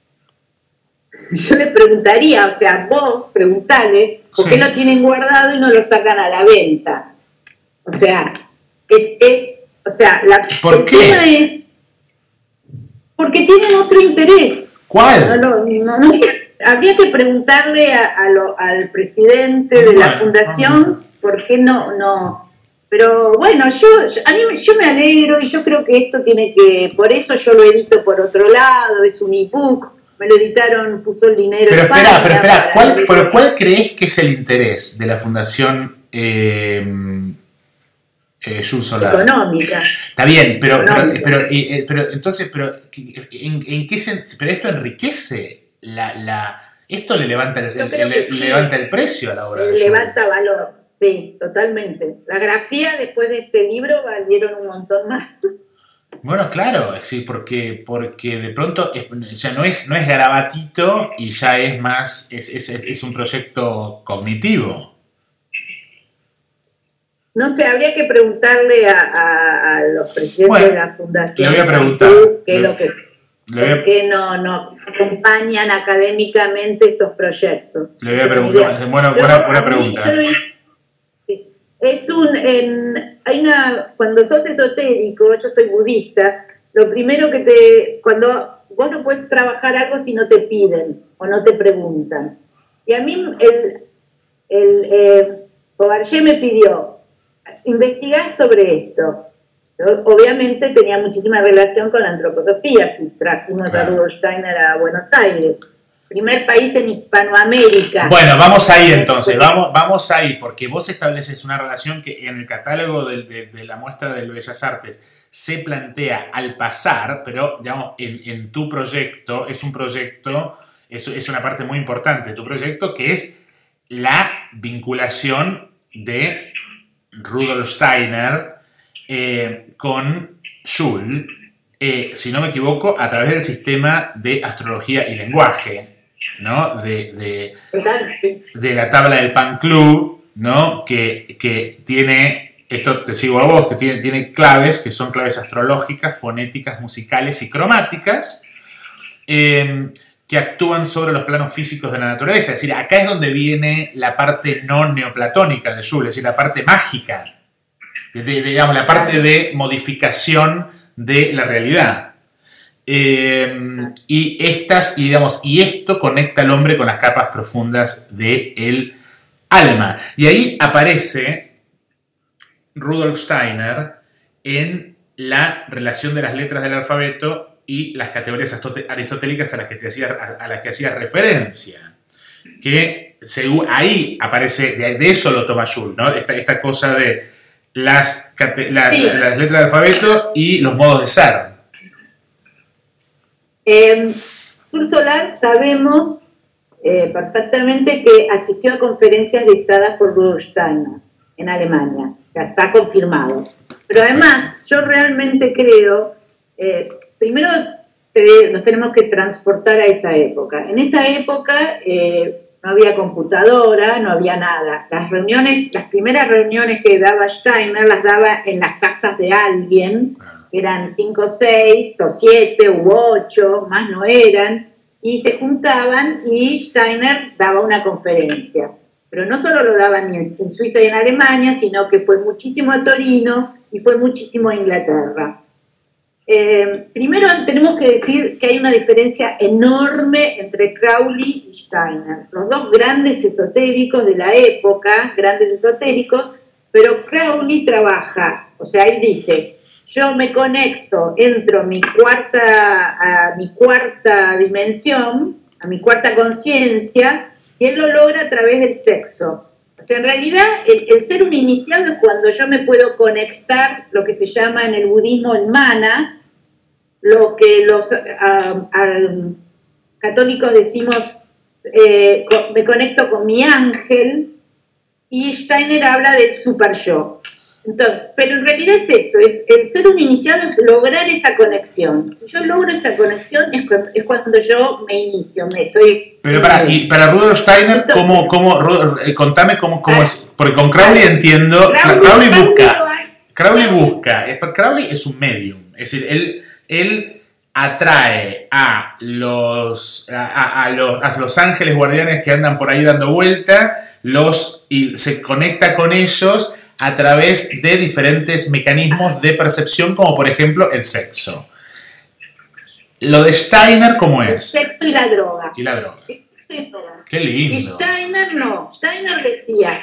Yo le preguntaría, o sea, vos preguntale por qué sí. lo tienen guardado y no lo sacan a la venta. O sea... Es, es, o sea, la, ¿Por el qué? tema es porque tienen otro interés. ¿Cuál? No, no, no, no sé. Habría que preguntarle a, a lo, al presidente de bueno, la fundación no, no. por qué no, no. Pero bueno, yo, yo, a mí, yo me alegro y yo creo que esto tiene que, por eso yo lo edito por otro lado, es un ebook, me lo editaron, puso el dinero. Pero espera, pero espera, ¿cuál, pero ¿cuál crees que es el interés de la fundación? Eh, Eh, Solar. Económica. Está bien, pero, pero, pero, eh, pero entonces, pero ¿en, en qué sentido? Pero esto enriquece la, la esto le levanta el, el, el, sí. levanta el precio a la obra. De levanta Solar. Valor, sí, totalmente. La grafía después de este libro valieron un montón más. Bueno, claro, sí, porque, porque de pronto es, ya no es, no es garabatito y ya es más, es, es, es un proyecto cognitivo. No sé, habría que preguntarle a, a, a los presidentes bueno, de la fundación. Le voy a preguntar. ¿Qué es lo que, le ¿Por qué no, no acompañan académicamente estos proyectos? Le voy a preguntar. Bueno, buena, buena pregunta. Yo, sí, es un, en, hay una, cuando sos esotérico, yo soy budista, lo primero que te, cuando vos no puedes trabajar algo si no te piden o no te preguntan. Y a mí el, el eh, Beaumarchais me pidió investigar sobre esto. Yo, obviamente tenía muchísima relación con la antroposofía, si trajimos claro. a Rudolf Steiner a Buenos Aires. primer país en Hispanoamérica. Bueno, vamos ahí entonces, vamos, vamos ahí, porque vos estableces una relación que en el catálogo de, de, de la muestra del Bellas Artes se plantea al pasar, pero digamos, en, en tu proyecto, es un proyecto, es, es una parte muy importante de tu proyecto, que es la vinculación de Rudolf Steiner eh, con Joule, eh, si no me equivoco, a través del sistema de astrología y lenguaje, ¿no? De, de, de la tabla del Pan Club, ¿no? Que, que tiene, esto te sigo a vos, que tiene, tiene claves, que son claves astrológicas, fonéticas, musicales y cromáticas, eh, que actúan sobre los planos físicos de la naturaleza. Es decir, acá es donde viene la parte no neoplatónica de Joule, es decir, la parte mágica, de, de, digamos, la parte de modificación de la realidad. Eh, y, estas, y, digamos, y esto conecta al hombre con las capas profundas del alma. Y ahí aparece Rudolf Steiner en la relación de las letras del alfabeto y las categorías aristotélicas a las que, te hacía, a las que hacía referencia. Que según, ahí aparece, de, de eso lo toma Joule, ¿no? Esta, esta cosa de las, la, sí. las letras del alfabeto y los modos de ser. Eh, Sur Solar sabemos eh, perfectamente que asistió a conferencias dictadas por Rudolf Steiner en Alemania, ya está confirmado. Pero además, yo realmente creo, eh, primero te, nos tenemos que transportar a esa época. En esa época eh, no había computadora, no había nada. Las reuniones, las primeras reuniones que daba Steiner las daba en las casas de alguien, eran cinco, seis, o siete, u ocho, más no eran, y se juntaban y Steiner daba una conferencia. Pero no solo lo daban en Suiza y en Alemania, sino que fue muchísimo a Torino y fue muchísimo a Inglaterra. Eh, primero tenemos que decir que hay una diferencia enorme entre Crowley y Steiner. Los dos grandes esotéricos de la época, grandes esotéricos, pero Crowley trabaja, o sea, él dice, yo me conecto, entro a mi cuarta, a mi cuarta dimensión, a mi cuarta conciencia, y él lo logra a través del sexo. O sea, en realidad, el, el ser un iniciado es cuando yo me puedo conectar, lo que se llama en el budismo el mana, lo que los uh, uh, católicos decimos, eh, con, me conecto con mi ángel, y Steiner habla del super yo. Entonces, pero en realidad es esto, es el ser un iniciado es lograr esa conexión. Si yo logro esa conexión es cuando, es cuando yo me inicio, me estoy... Pero para, y para Rudolf Steiner, entonces, ¿cómo, cómo, Rudolf, contame cómo, cómo ah, es, porque con Crowley ah, entiendo, Crowley, Crowley busca, Crowley busca, Crowley es un medium, es decir, él, él atrae a los, a, a, los, a los ángeles guardianes que andan por ahí dando vuelta, los, y se conecta con ellos a través de diferentes mecanismos de percepción, como por ejemplo el sexo. Lo de Steiner, ¿cómo es? El sexo y la droga. Y la droga. Sí, qué lindo. Y Steiner no. Steiner decía...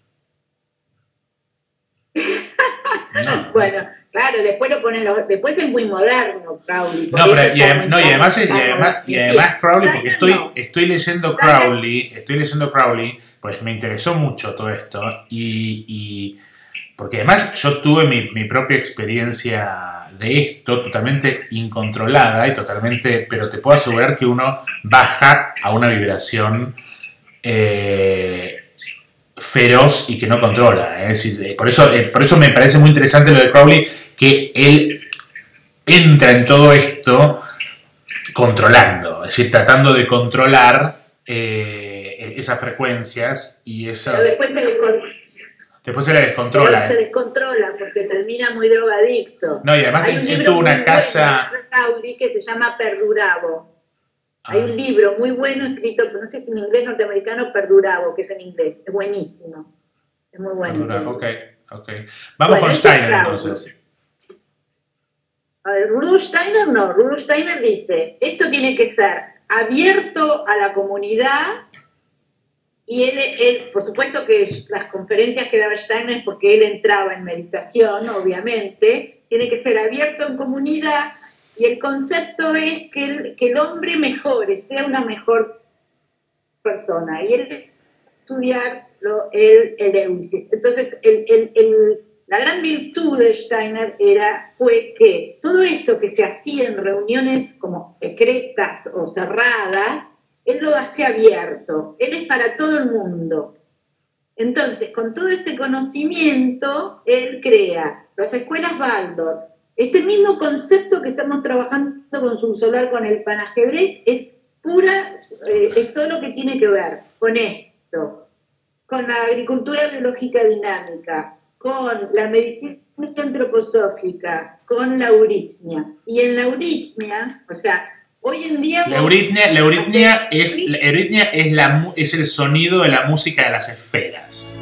No. Bueno, claro, después lo ponen los, después es muy moderno Crowley. No, pero y, además, no, y además, y además, y además Crowley, porque estoy, estoy leyendo Crowley, estoy leyendo Crowley, pues me interesó mucho todo esto, y, y porque además yo tuve mi, mi propia experiencia de esto, totalmente incontrolada y totalmente, pero te puedo asegurar que uno baja a una vibración eh, feroz y que no controla. Es decir, por eso, por eso me parece muy interesante lo de Crowley, que él entra en todo esto controlando, es decir, tratando de controlar eh, esas frecuencias y esas... Pero después se, descon... después se le descontrola. Pero se descontrola porque termina muy drogadicto. No, y además él, él tuvo una casa... de Crowley que se llama Perdurabo. Ah. Hay un libro muy bueno escrito, no sé si en inglés norteamericano, Perdurabo, que es en inglés. Es buenísimo. Es muy bueno. Perdurabo, ok, ok. Vamos bueno, con Steiner entonces. A ver, Rudolf Steiner no. Rudolf Steiner dice, esto tiene que ser abierto a la comunidad, y él, él por supuesto que las conferencias que daba Steiner es porque él entraba en meditación, obviamente, tiene que ser abierto en comunidad. Y el concepto es que el, que el hombre mejore, sea una mejor persona, y él es estudiar lo, el, el Eusis. Entonces, el, el, el, la gran virtud de Steiner era, fue que todo esto que se hacía en reuniones como secretas o cerradas, él lo hace abierto, él es para todo el mundo. Entonces, con todo este conocimiento, él crea las escuelas Waldorf. Este mismo concepto que estamos trabajando con Subsolar, con el panajedrez, es pura, eh, es todo lo que tiene que ver con esto, con la agricultura biológica dinámica, con la medicina antroposófica, con la euritmia. Y en la euritmia, o sea, hoy en día... La euritmia, la euritmia, es, la euritmia es, la, es el sonido de la música de las esferas.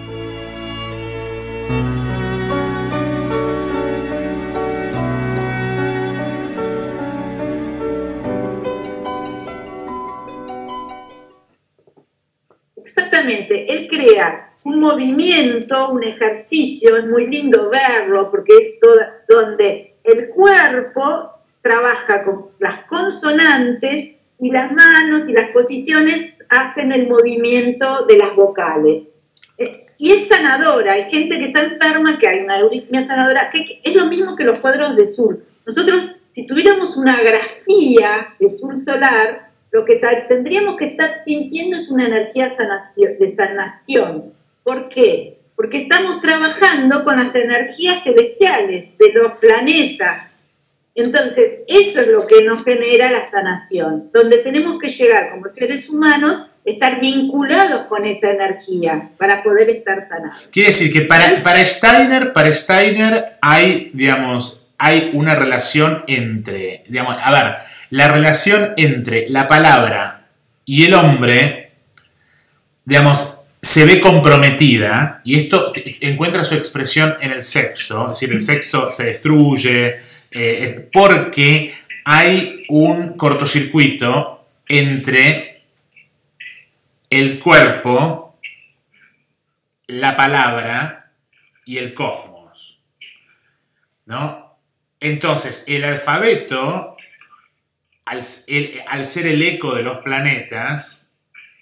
Exactamente, él crea un movimiento, un ejercicio, es muy lindo verlo porque es toda, donde el cuerpo trabaja con las consonantes y las manos y las posiciones hacen el movimiento de las vocales. Eh, y es sanadora, hay gente que está enferma, que hay una euritmia sanadora, que es lo mismo que los cuadros de Sur. Nosotros, si tuviéramos una grafía de Subsolar, lo que tendríamos que estar sintiendo es una energía sanación, de sanación. ¿Por qué? Porque estamos trabajando con las energías celestiales de los planetas. Entonces, eso es lo que nos genera la sanación, donde tenemos que llegar como seres humanos, estar vinculados con esa energía para poder estar sanados. Quiere decir que para, para, Steiner, para Steiner hay, digamos, hay una relación entre, digamos, a ver, la relación entre la palabra y el hombre, digamos, se ve comprometida, y esto encuentra su expresión en el sexo, es decir, el sexo se destruye, eh, porque hay un cortocircuito entre el cuerpo, la palabra y el cosmos, ¿no? Entonces, el alfabeto, al, el, al ser el eco de los planetas,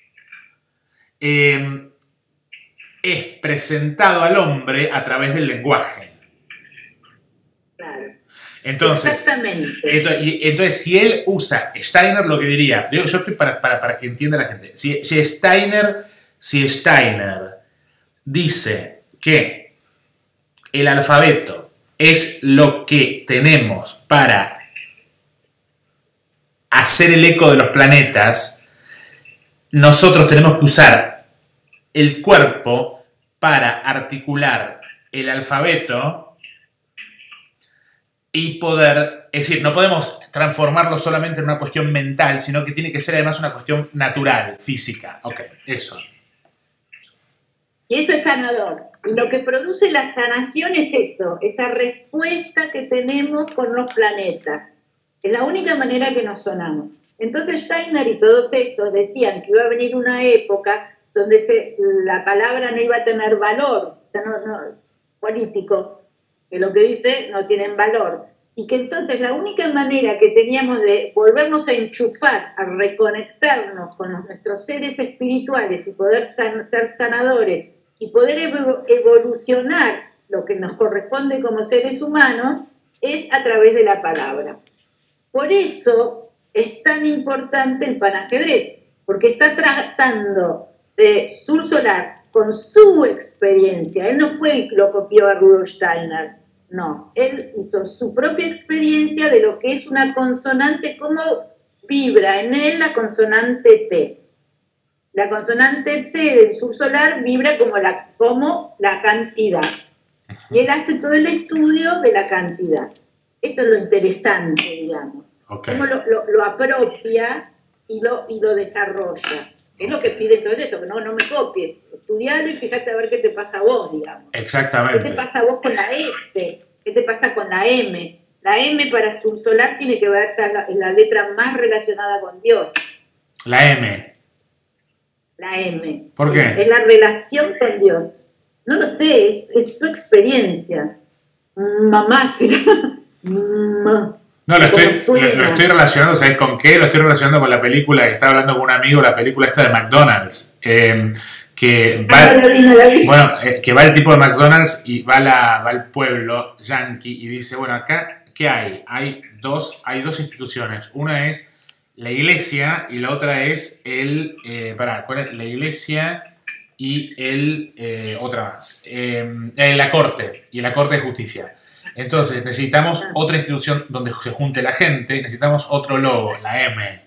eh, es presentado al hombre a través del lenguaje. Claro. Entonces, Exactamente. Entonces, entonces, si él usa, Steiner lo que diría, yo, yo estoy para, para, para que entienda la gente, si, si, Steiner, si Steiner dice que el alfabeto es lo que tenemos para hacer el eco de los planetas, nosotros tenemos que usar el cuerpo para articular el alfabeto y poder, es decir, no podemos transformarlo solamente en una cuestión mental, sino que tiene que ser además una cuestión natural, física. Ok, eso. Y eso es sanador. Y lo que produce la sanación es esto, esa respuesta que tenemos con los planetas. Es la única manera que nos sonamos. Entonces Steiner y todos estos decían que iba a venir una época donde se, la palabra no iba a tener valor, o sea, no, no, políticos, que lo que dice no tienen valor, y que entonces la única manera que teníamos de volvernos a enchufar, a reconectarnos con los, nuestros seres espirituales y poder san, ser sanadores y poder evo, evolucionar lo que nos corresponde como seres humanos, es a través de la palabra. Por eso es tan importante el panajedrez, porque está tratando de Subsolar con su experiencia. Él no fue el que lo copió a Rudolf Steiner, no. Él hizo su propia experiencia de lo que es una consonante, cómo vibra en él la consonante T. La consonante T del Subsolar vibra como la, como la cantidad. Y él hace todo el estudio de la cantidad. Esto es lo interesante, digamos. Okay. Cómo lo, lo, lo apropia y lo, y lo desarrolla. Es lo que pide todo esto, que no, no me copies. Estudialo y fíjate a ver qué te pasa a vos, digamos. Exactamente. ¿Qué te pasa a vos con la S? ¿Qué te pasa con la M? La M para Subsolar tiene que ver la, la letra más relacionada con Dios. La M. La M. ¿Por qué? Es la relación con Dios. No lo sé, es, es tu experiencia. Mamá será. No, lo estoy, lo, lo estoy relacionando, ¿sabes con qué? Lo estoy relacionando con la película que estaba hablando con un amigo, la película esta de McDonald's. Eh, que va, bueno, eh, que va el tipo de McDonald's y va, la, va al pueblo yankee y dice, bueno, acá, ¿qué hay? Hay dos, hay dos instituciones. Una es la iglesia y la otra es el, eh, pará, ¿cuál es? La iglesia y el, eh, otra más, eh, eh, la corte, y la corte de justicia. Entonces necesitamos otra institución donde se junte la gente, necesitamos otro logo, la M.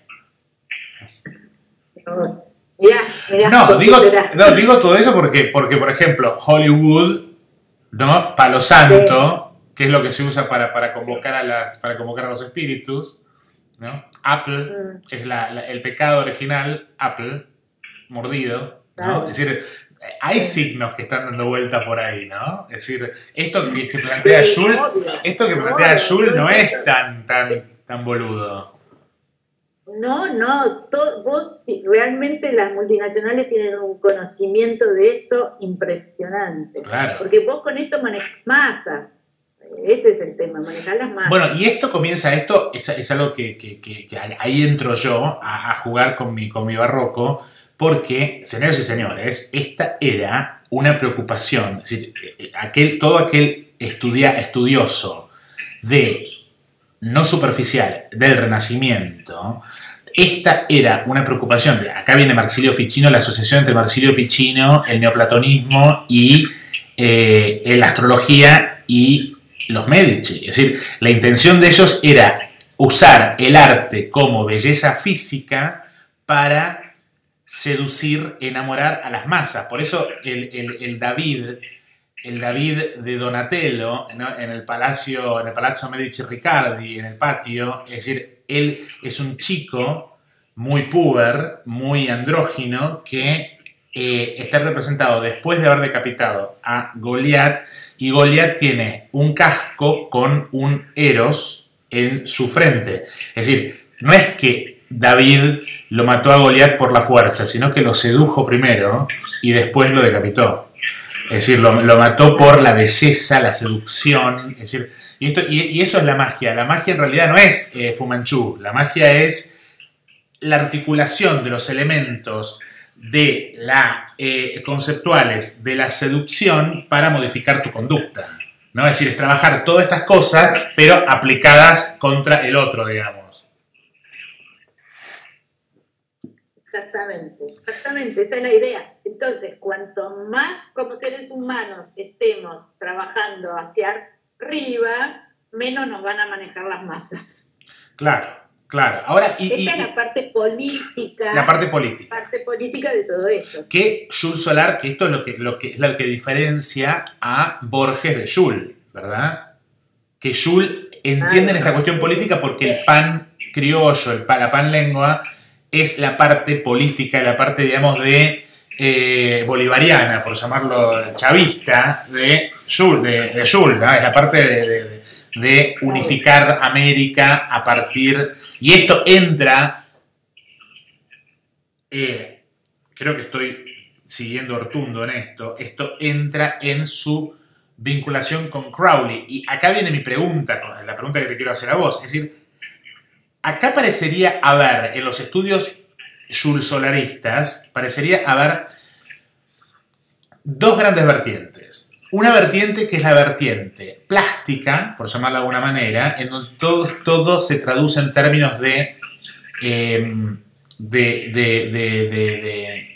Mirá, mirá, no, digo, no, digo todo eso porque, porque, por ejemplo, Hollywood, ¿no? Palo Santo, sí. Que es lo que se usa para, para, convocar, a las, para convocar a los espíritus, ¿no? Apple, mm. es la, la, el pecado original, Apple, mordido, ¿no? Ah. Es decir, hay signos que están dando vuelta por ahí, ¿no? Es decir, esto que, que plantea sí, Jules, esto que plantea Jules no es tan, tan, tan boludo. No, no, to, vos realmente las multinacionales tienen un conocimiento de esto impresionante. Claro. Porque vos con esto manejas masas. Este es el tema, manejar las masas. Bueno, y esto comienza, esto es, es algo que, que, que, que ahí entro yo a, a jugar con mi, con mi barroco, porque, señores y señores, esta era una preocupación. Es decir, aquel, todo aquel estudia, estudioso de no superficial del Renacimiento, esta era una preocupación. Acá viene Marsilio Ficino, la asociación entre Marsilio Ficino, el neoplatonismo y eh, la astrología y los Medici. Es decir, la intención de ellos era usar el arte como belleza física para seducir, enamorar a las masas. Por eso el, el, el David... el David de Donatello, ¿no? en el palacio, en el Palazzo Medici Riccardi, en el patio, es decir, él es un chico muy puber, muy andrógino, que eh, está representado después de haber decapitado a Goliat, y Goliat tiene un casco con un Eros en su frente. Es decir, no es que David lo mató a Goliat por la fuerza, sino que lo sedujo primero y después lo decapitó. Es decir, lo, lo mató por la belleza, la seducción. Es decir, y, esto, y, y eso es la magia. La magia en realidad no es eh, Fu Manchu. La magia es la articulación de los elementos de la, eh, conceptuales de la seducción para modificar tu conducta, ¿no? Es decir, es trabajar todas estas cosas, pero aplicadas contra el otro, digamos. Exactamente, exactamente, esa es la idea. Entonces, cuanto más como seres humanos estemos trabajando hacia arriba, menos nos van a manejar las masas. Claro, claro. Ahora, y, Esta y, es la parte política. La parte política. La parte política de todo eso. Que Jules Solar, que esto es lo que, lo que, es lo que diferencia a Borges de Jules, ¿verdad? Que Jules entiende esta cuestión política porque el pan criollo, el pan, la pan lengua, es la parte política, la parte, digamos, de eh, bolivariana, por llamarlo chavista, de Jules, de, de Jules, ¿no? Es la parte de, de, de unificar América a partir... Y esto entra... Eh, creo que estoy siguiendo Ortundo en esto. Esto entra en su vinculación con Crowley. Y acá viene mi pregunta, la pregunta que te quiero hacer a vos. Es decir, acá parecería haber, en los estudios julsolaristas, parecería haber dos grandes vertientes. Una vertiente que es la vertiente plástica, por llamarla de alguna manera, en donde todo, todo se traduce en términos de, eh, de, de, de, de,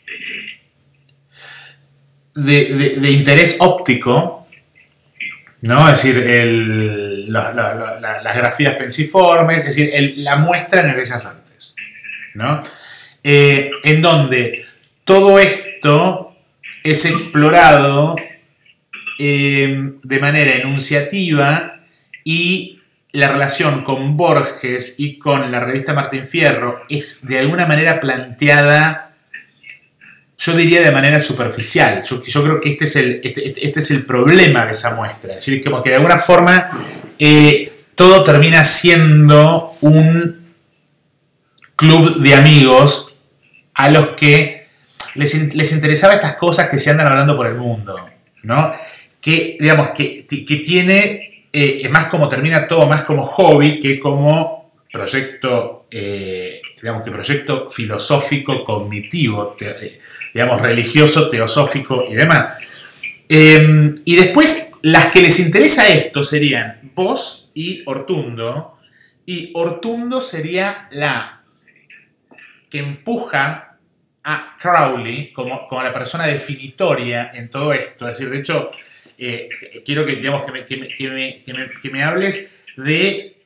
de, de, de interés óptico, ¿no? Es decir, el, la, la, la, las grafías pensiformes, es decir, el, la muestra en el Bellas Artes, ¿no? Eh, en donde todo esto es explorado eh, de manera enunciativa, y la relación con Borges y con la revista Martín Fierro es de alguna manera planteada, yo diría de manera superficial. Yo, yo creo que este es, el, este, este es el problema de esa muestra. Es decir, como que de alguna forma eh, todo termina siendo un club de amigos a los que les, les interesaba estas cosas que se andan hablando por el mundo, ¿no? Que, digamos, que, que tiene eh, es más como termina todo, más como hobby que como proyecto, eh, digamos que proyecto filosófico, cognitivo, te, digamos religioso, teosófico y demás. Eh, y después, las que les interesa esto serían vos y Ortundo, y Ortundo sería la que empuja a Crowley como, como la persona definitoria en todo esto. Es decir, de hecho, eh, quiero que, digamos, que, me, que, me, que, me, que, me, que me hables de...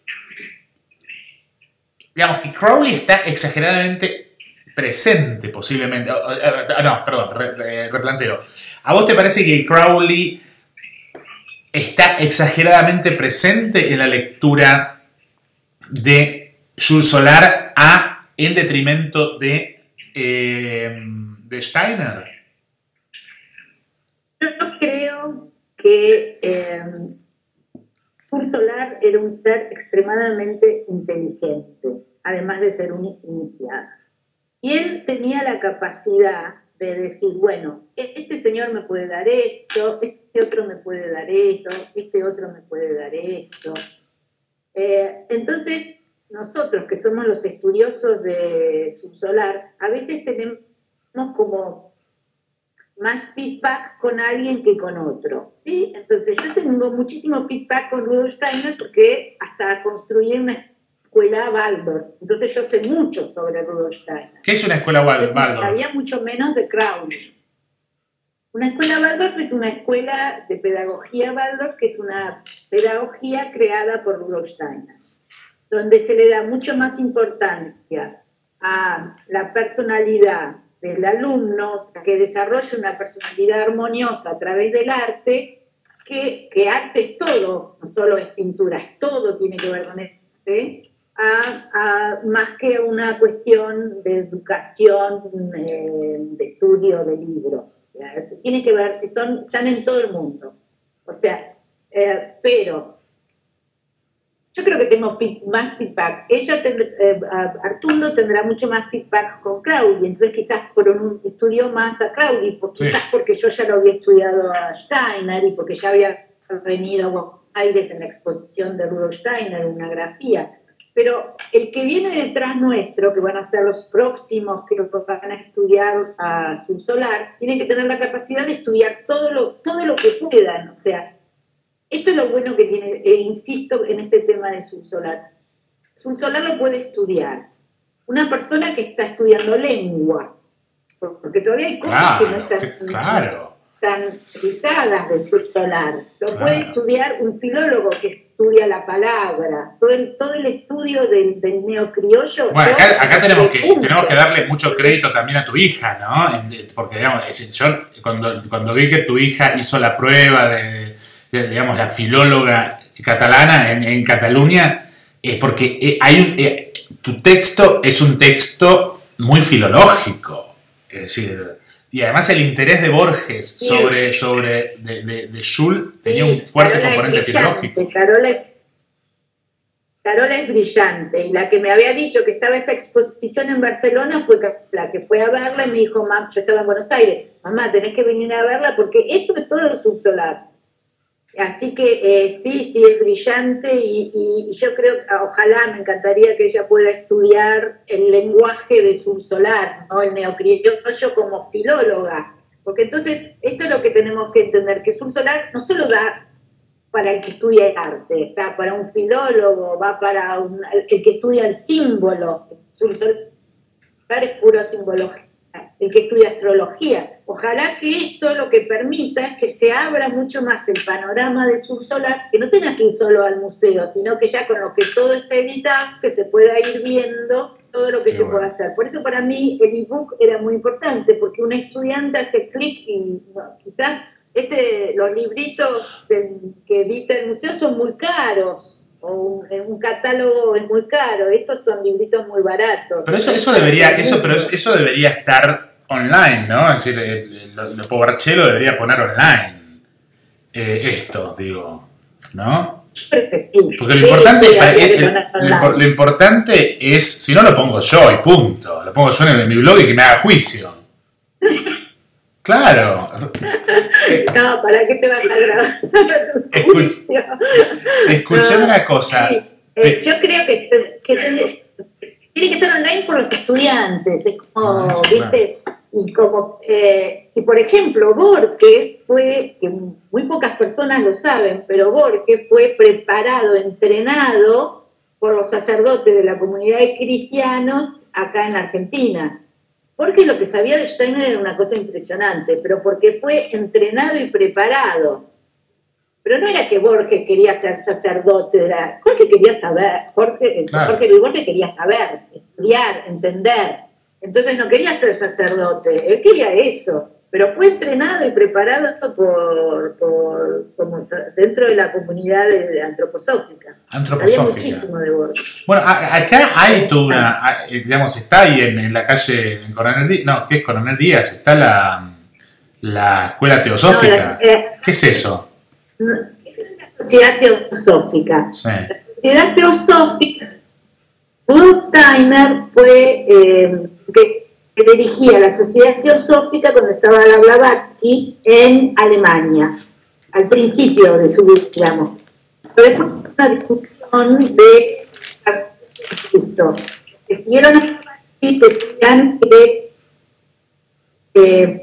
Digamos que Crowley está exageradamente presente, posiblemente. No, perdón, re, replanteo. ¿A vos te parece que Crowley está exageradamente presente en la lectura de Jules Solar a, en detrimento de, eh, de Steiner? Yo creo que eh, Jules Solar era un ser extremadamente inteligente, además de ser un iniciado. Y él tenía la capacidad de decir, bueno, este señor me puede dar esto, este otro me puede dar esto, este otro me puede dar esto. Eh, entonces, nosotros que somos los estudiosos de Subsolar, a veces tenemos como más feedback con alguien que con otro, ¿sí? Entonces, yo tengo muchísimo feedback con Rudolf Steiner porque hasta construí una escuela Waldorf. Entonces yo sé mucho sobre Rudolf Steiner. ¿Qué es una escuela Waldorf? Sabía mucho menos de Crowley. Una escuela Waldorf es una escuela de pedagogía Waldorf, que es una pedagogía creada por Rudolf Steiner, donde se le da mucho más importancia a la personalidad del alumno, o sea, que desarrolle una personalidad armoniosa a través del arte, que, que arte es todo, no solo es pintura, es todo tiene que ver con arte, A, a, más que una cuestión de educación, eh, de estudio, de libro. ¿Ya? Tiene que ver, son, están en todo el mundo. O sea, eh, pero yo creo que tenemos más feedback. Ella, tend, eh, Artundo tendrá mucho más feedback con Crowley, entonces quizás por un estudio más a Crowley, porque, sí. Quizás porque yo ya lo había estudiado a Steiner y porque ya había venido a Buenos Aires en la exposición de Rudolf Steiner, una grafía. Pero el que viene detrás nuestro, que van a ser los próximos que van a estudiar a Subsolar, tienen que tener la capacidad de estudiar todo lo, todo lo que puedan. O sea, esto es lo bueno que tiene, e insisto en este tema de Subsolar. Subsolar lo puede estudiar una persona que está estudiando lengua, porque todavía hay cosas claro, que no están... Claro. tan citadas de Subsolar. Lo claro. puede estudiar un filólogo que estudia la palabra, todo el, todo el estudio del, del neocriollo. Bueno, acá, acá tenemos, que, tenemos que darle mucho crédito también a tu hija, ¿no? Porque, digamos, yo cuando, cuando vi que tu hija hizo la prueba de, de digamos, la filóloga catalana en, en Cataluña, es porque hay un, eh, tu texto es un texto muy filológico, es decir... Y además el interés de Borges sí. sobre, sobre de, de, de Jules tenía sí, un fuerte Carola componente filológico. Carola es, Carola es brillante, y la que me había dicho que estaba esa exposición en Barcelona fue la que fue a verla y me dijo, mamá, yo estaba en Buenos Aires, mamá, tenés que venir a verla porque esto es todo Subsolar. Así que eh, sí, sí, es brillante y, y, y yo creo, ojalá, me encantaría que ella pueda estudiar el lenguaje de Subsolar, ¿no? El neocriollo como filóloga, porque entonces esto es lo que tenemos que entender, que Subsolar no solo da para el que estudia arte, está para un filólogo, va para un, el que estudia el símbolo. Subsolar es pura simbología, el que estudia astrología. Ojalá que esto lo que permita es que se abra mucho más el panorama de Subsolar, que no tengas que ir solo al museo, sino que ya con lo que todo está editado, que se pueda ir viendo todo lo que Qué se bueno. puede hacer. Por eso para mí el ebook era muy importante, porque un estudiante hace clic y no, quizás este, los libritos de, que edita el museo son muy caros, o un, un catálogo es muy caro, estos son libritos muy baratos. Pero eso, eso debería, eso, pero eso, eso debería estar online, ¿no? Es decir, el, lo, lo Pobarchelo debería poner online eh, esto, digo, ¿no? Porque lo importante, sí, es, el, el, lo importante es, si no lo pongo yo y punto, lo pongo yo en, el, en mi blog y que me haga juicio. Claro. No, ¿para qué te vas a grabar? Escuch Escuché no, una cosa. Sí. Eh, yo creo que, que tiene que estar online por los estudiantes. Es como, no, ¿viste? Claro. Y como, eh, y por ejemplo, Borges fue, que muy pocas personas lo saben, pero Borges fue preparado, entrenado por los sacerdotes de la comunidad de cristianos acá en Argentina. Porque lo que sabía de Steiner era una cosa impresionante, pero porque fue entrenado y preparado. Pero no era que Borges quería ser sacerdote, era, Borges quería saber, Borges, claro. Borges, Borges quería saber, estudiar, entender. Entonces no quería ser sacerdote, él quería eso, pero fue entrenado y preparado por, por como dentro de la comunidad de, de antroposófica. Antroposófica. Había muchísimo de Borges. Bueno, a, acá hay toda una, a, digamos, está ahí en, en la calle, en Coronel Díaz, no, ¿qué es Coronel Díaz? Está la, la escuela teosófica. No, la, eh, ¿Qué es eso? No, es la sociedad teosófica. Sí. La sociedad teosófica, Rudolf Steiner fue... Eh, Que, que dirigía la sociedad teosófica cuando estaba la Blavatsky en Alemania, al principio de su vida, digamos. Pero después fue una discusión de Cristo. Que siguieron a Blavatsky, decían que eh,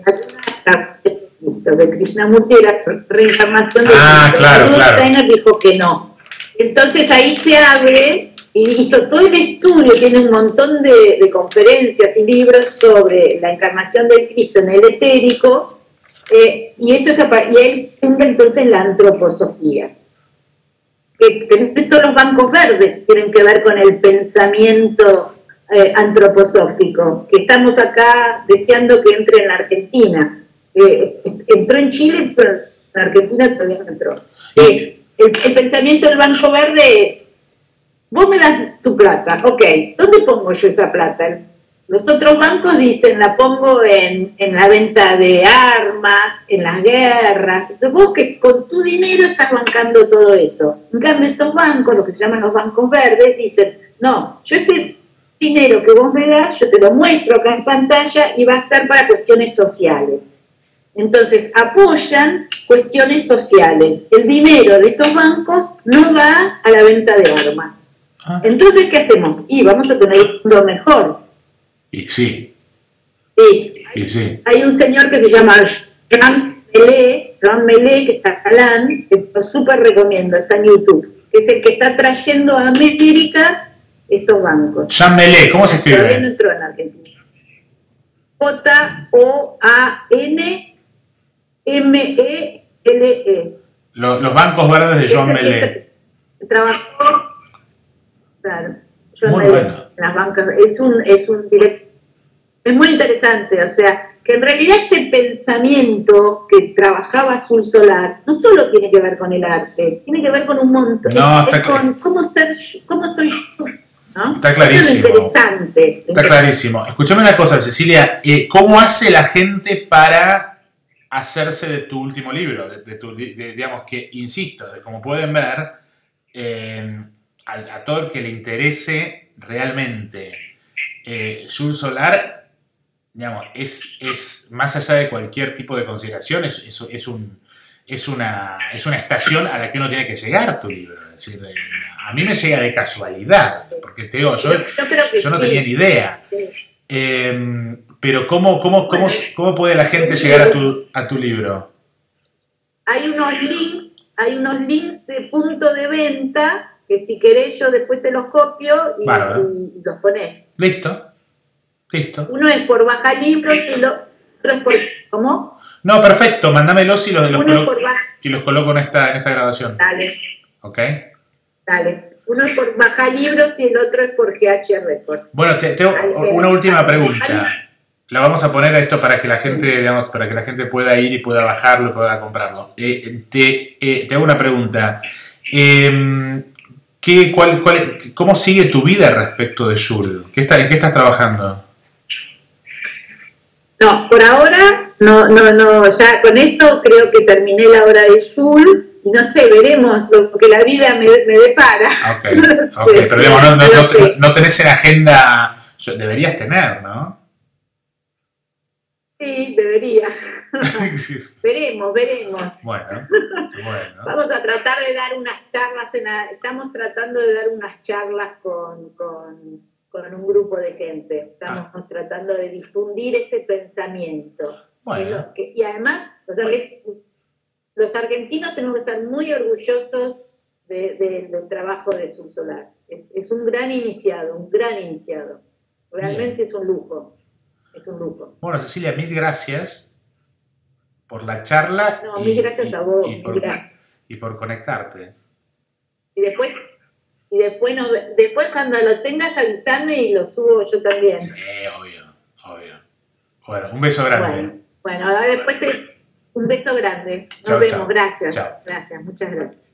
que Krishnamurti era reencarnación de ah, claro, claro. Steiner dijo que no. Entonces ahí se abre. Y hizo todo el estudio, tiene un montón de, de conferencias y libros sobre la encarnación del Cristo en el etérico, eh, y, eso es, y él funda entonces la antroposofía. Que, que todos los bancos verdes tienen que ver con el pensamiento eh, antroposófico, que estamos acá deseando que entre en la Argentina. Eh, entró en Chile, pero en Argentina todavía no entró. Es, el, el pensamiento del Banco Verde es: vos me das tu plata, ok, ¿dónde pongo yo esa plata? Los otros bancos dicen, la pongo en, en la venta de armas, en las guerras. Entonces vos que con tu dinero estás bancando todo eso. En cambio, estos bancos, los que se llaman los bancos verdes, dicen, no, yo este dinero que vos me das, yo te lo muestro acá en pantalla y va a ser para cuestiones sociales. Entonces, apoyan cuestiones sociales. El dinero de estos bancos no va a la venta de armas. Entonces, ¿qué hacemos? Y vamos a tener un mundo mejor. Y sí. Sí. Y sí. Hay un señor que se llama Jean Melé, Jean Melé, que está catalán, que lo súper recomiendo, está en YouTube, que es el que está trayendo a América estos bancos. Jean Melé, ¿cómo se escribe? Todavía no entró en Argentina. J O A N M E L E. Los, los bancos verdes de Jean Melé. Trabajó... Claro, yo muy en bueno. las bancas, es un, es un directo, es muy interesante, o sea, que en realidad este pensamiento que trabajaba Azul Solar no solo tiene que ver con el arte, tiene que ver con un montón, no, es, está es con cómo, ser, cómo soy yo, ¿no? Está clarísimo. Es interesante. Está clarísimo. Escúchame una cosa, Cecilia, eh, ¿cómo hace la gente para hacerse de tu último libro? De, de tu, de, digamos que, insisto, como pueden ver, eh, A, a todo el que le interese realmente eh, Jules Solar, digamos, es, es más allá de cualquier tipo de consideración, es, es, es, un, es, una, es una estación a la que uno tiene que llegar, tu libro. Es decir, a mí me llega de casualidad, porque te digo, yo, yo, yo no tenía ni idea. Eh, pero ¿cómo, cómo, cómo, cómo puede la gente llegar a tu, a tu libro? Hay unos links, hay unos links de punto de venta que si querés yo después te los copio y, y los ponés. Listo, listo. Uno es por baja libros y el otro es por... ¿Cómo? No, perfecto, mándamenlos y los, los, colo y los coloco en esta, en esta grabación. Dale. ¿Ok? Dale. Uno es por baja libros y el otro es por G H Records. Bueno, te, tengo una última pregunta. La vamos a poner a esto para que la gente, digamos, para que la gente pueda ir y pueda bajarlo y pueda comprarlo. Eh, te, eh, te hago una pregunta. Eh, ¿Qué, cuál, cuál, ¿Cómo sigue tu vida respecto de Jules? ¿Qué está, ¿En qué estás trabajando? No, por ahora, no, no, no, ya con esto creo que terminé la obra de Jules y no sé, veremos lo que la vida me, me depara. Ok, no okay sé, pero digamos, no, no, no, no, no tenés en agenda, deberías tener, ¿no? Sí, debería. Veremos, veremos. Bueno, bueno. Vamos a tratar de dar unas charlas, en la, estamos tratando de dar unas charlas con, con, con un grupo de gente. Estamos ah. tratando de difundir este pensamiento. Bueno. Que, y además, los, los argentinos tenemos que estar muy orgullosos de, de, del trabajo de Subsolar. Es, es un gran iniciado, un gran iniciado. Realmente Bien. es un lujo. Es un lujo. Bueno, Cecilia, mil gracias por la charla. No, mil y, gracias y, a vos. Y por, y por conectarte. Y después, y después, no, después cuando lo tengas, avisarme y lo subo yo también. Sí, obvio, obvio. Bueno, un beso grande. Bueno, bueno ahora después te, un beso grande. Nos chau, vemos, chau. gracias. Chau. Gracias, muchas gracias.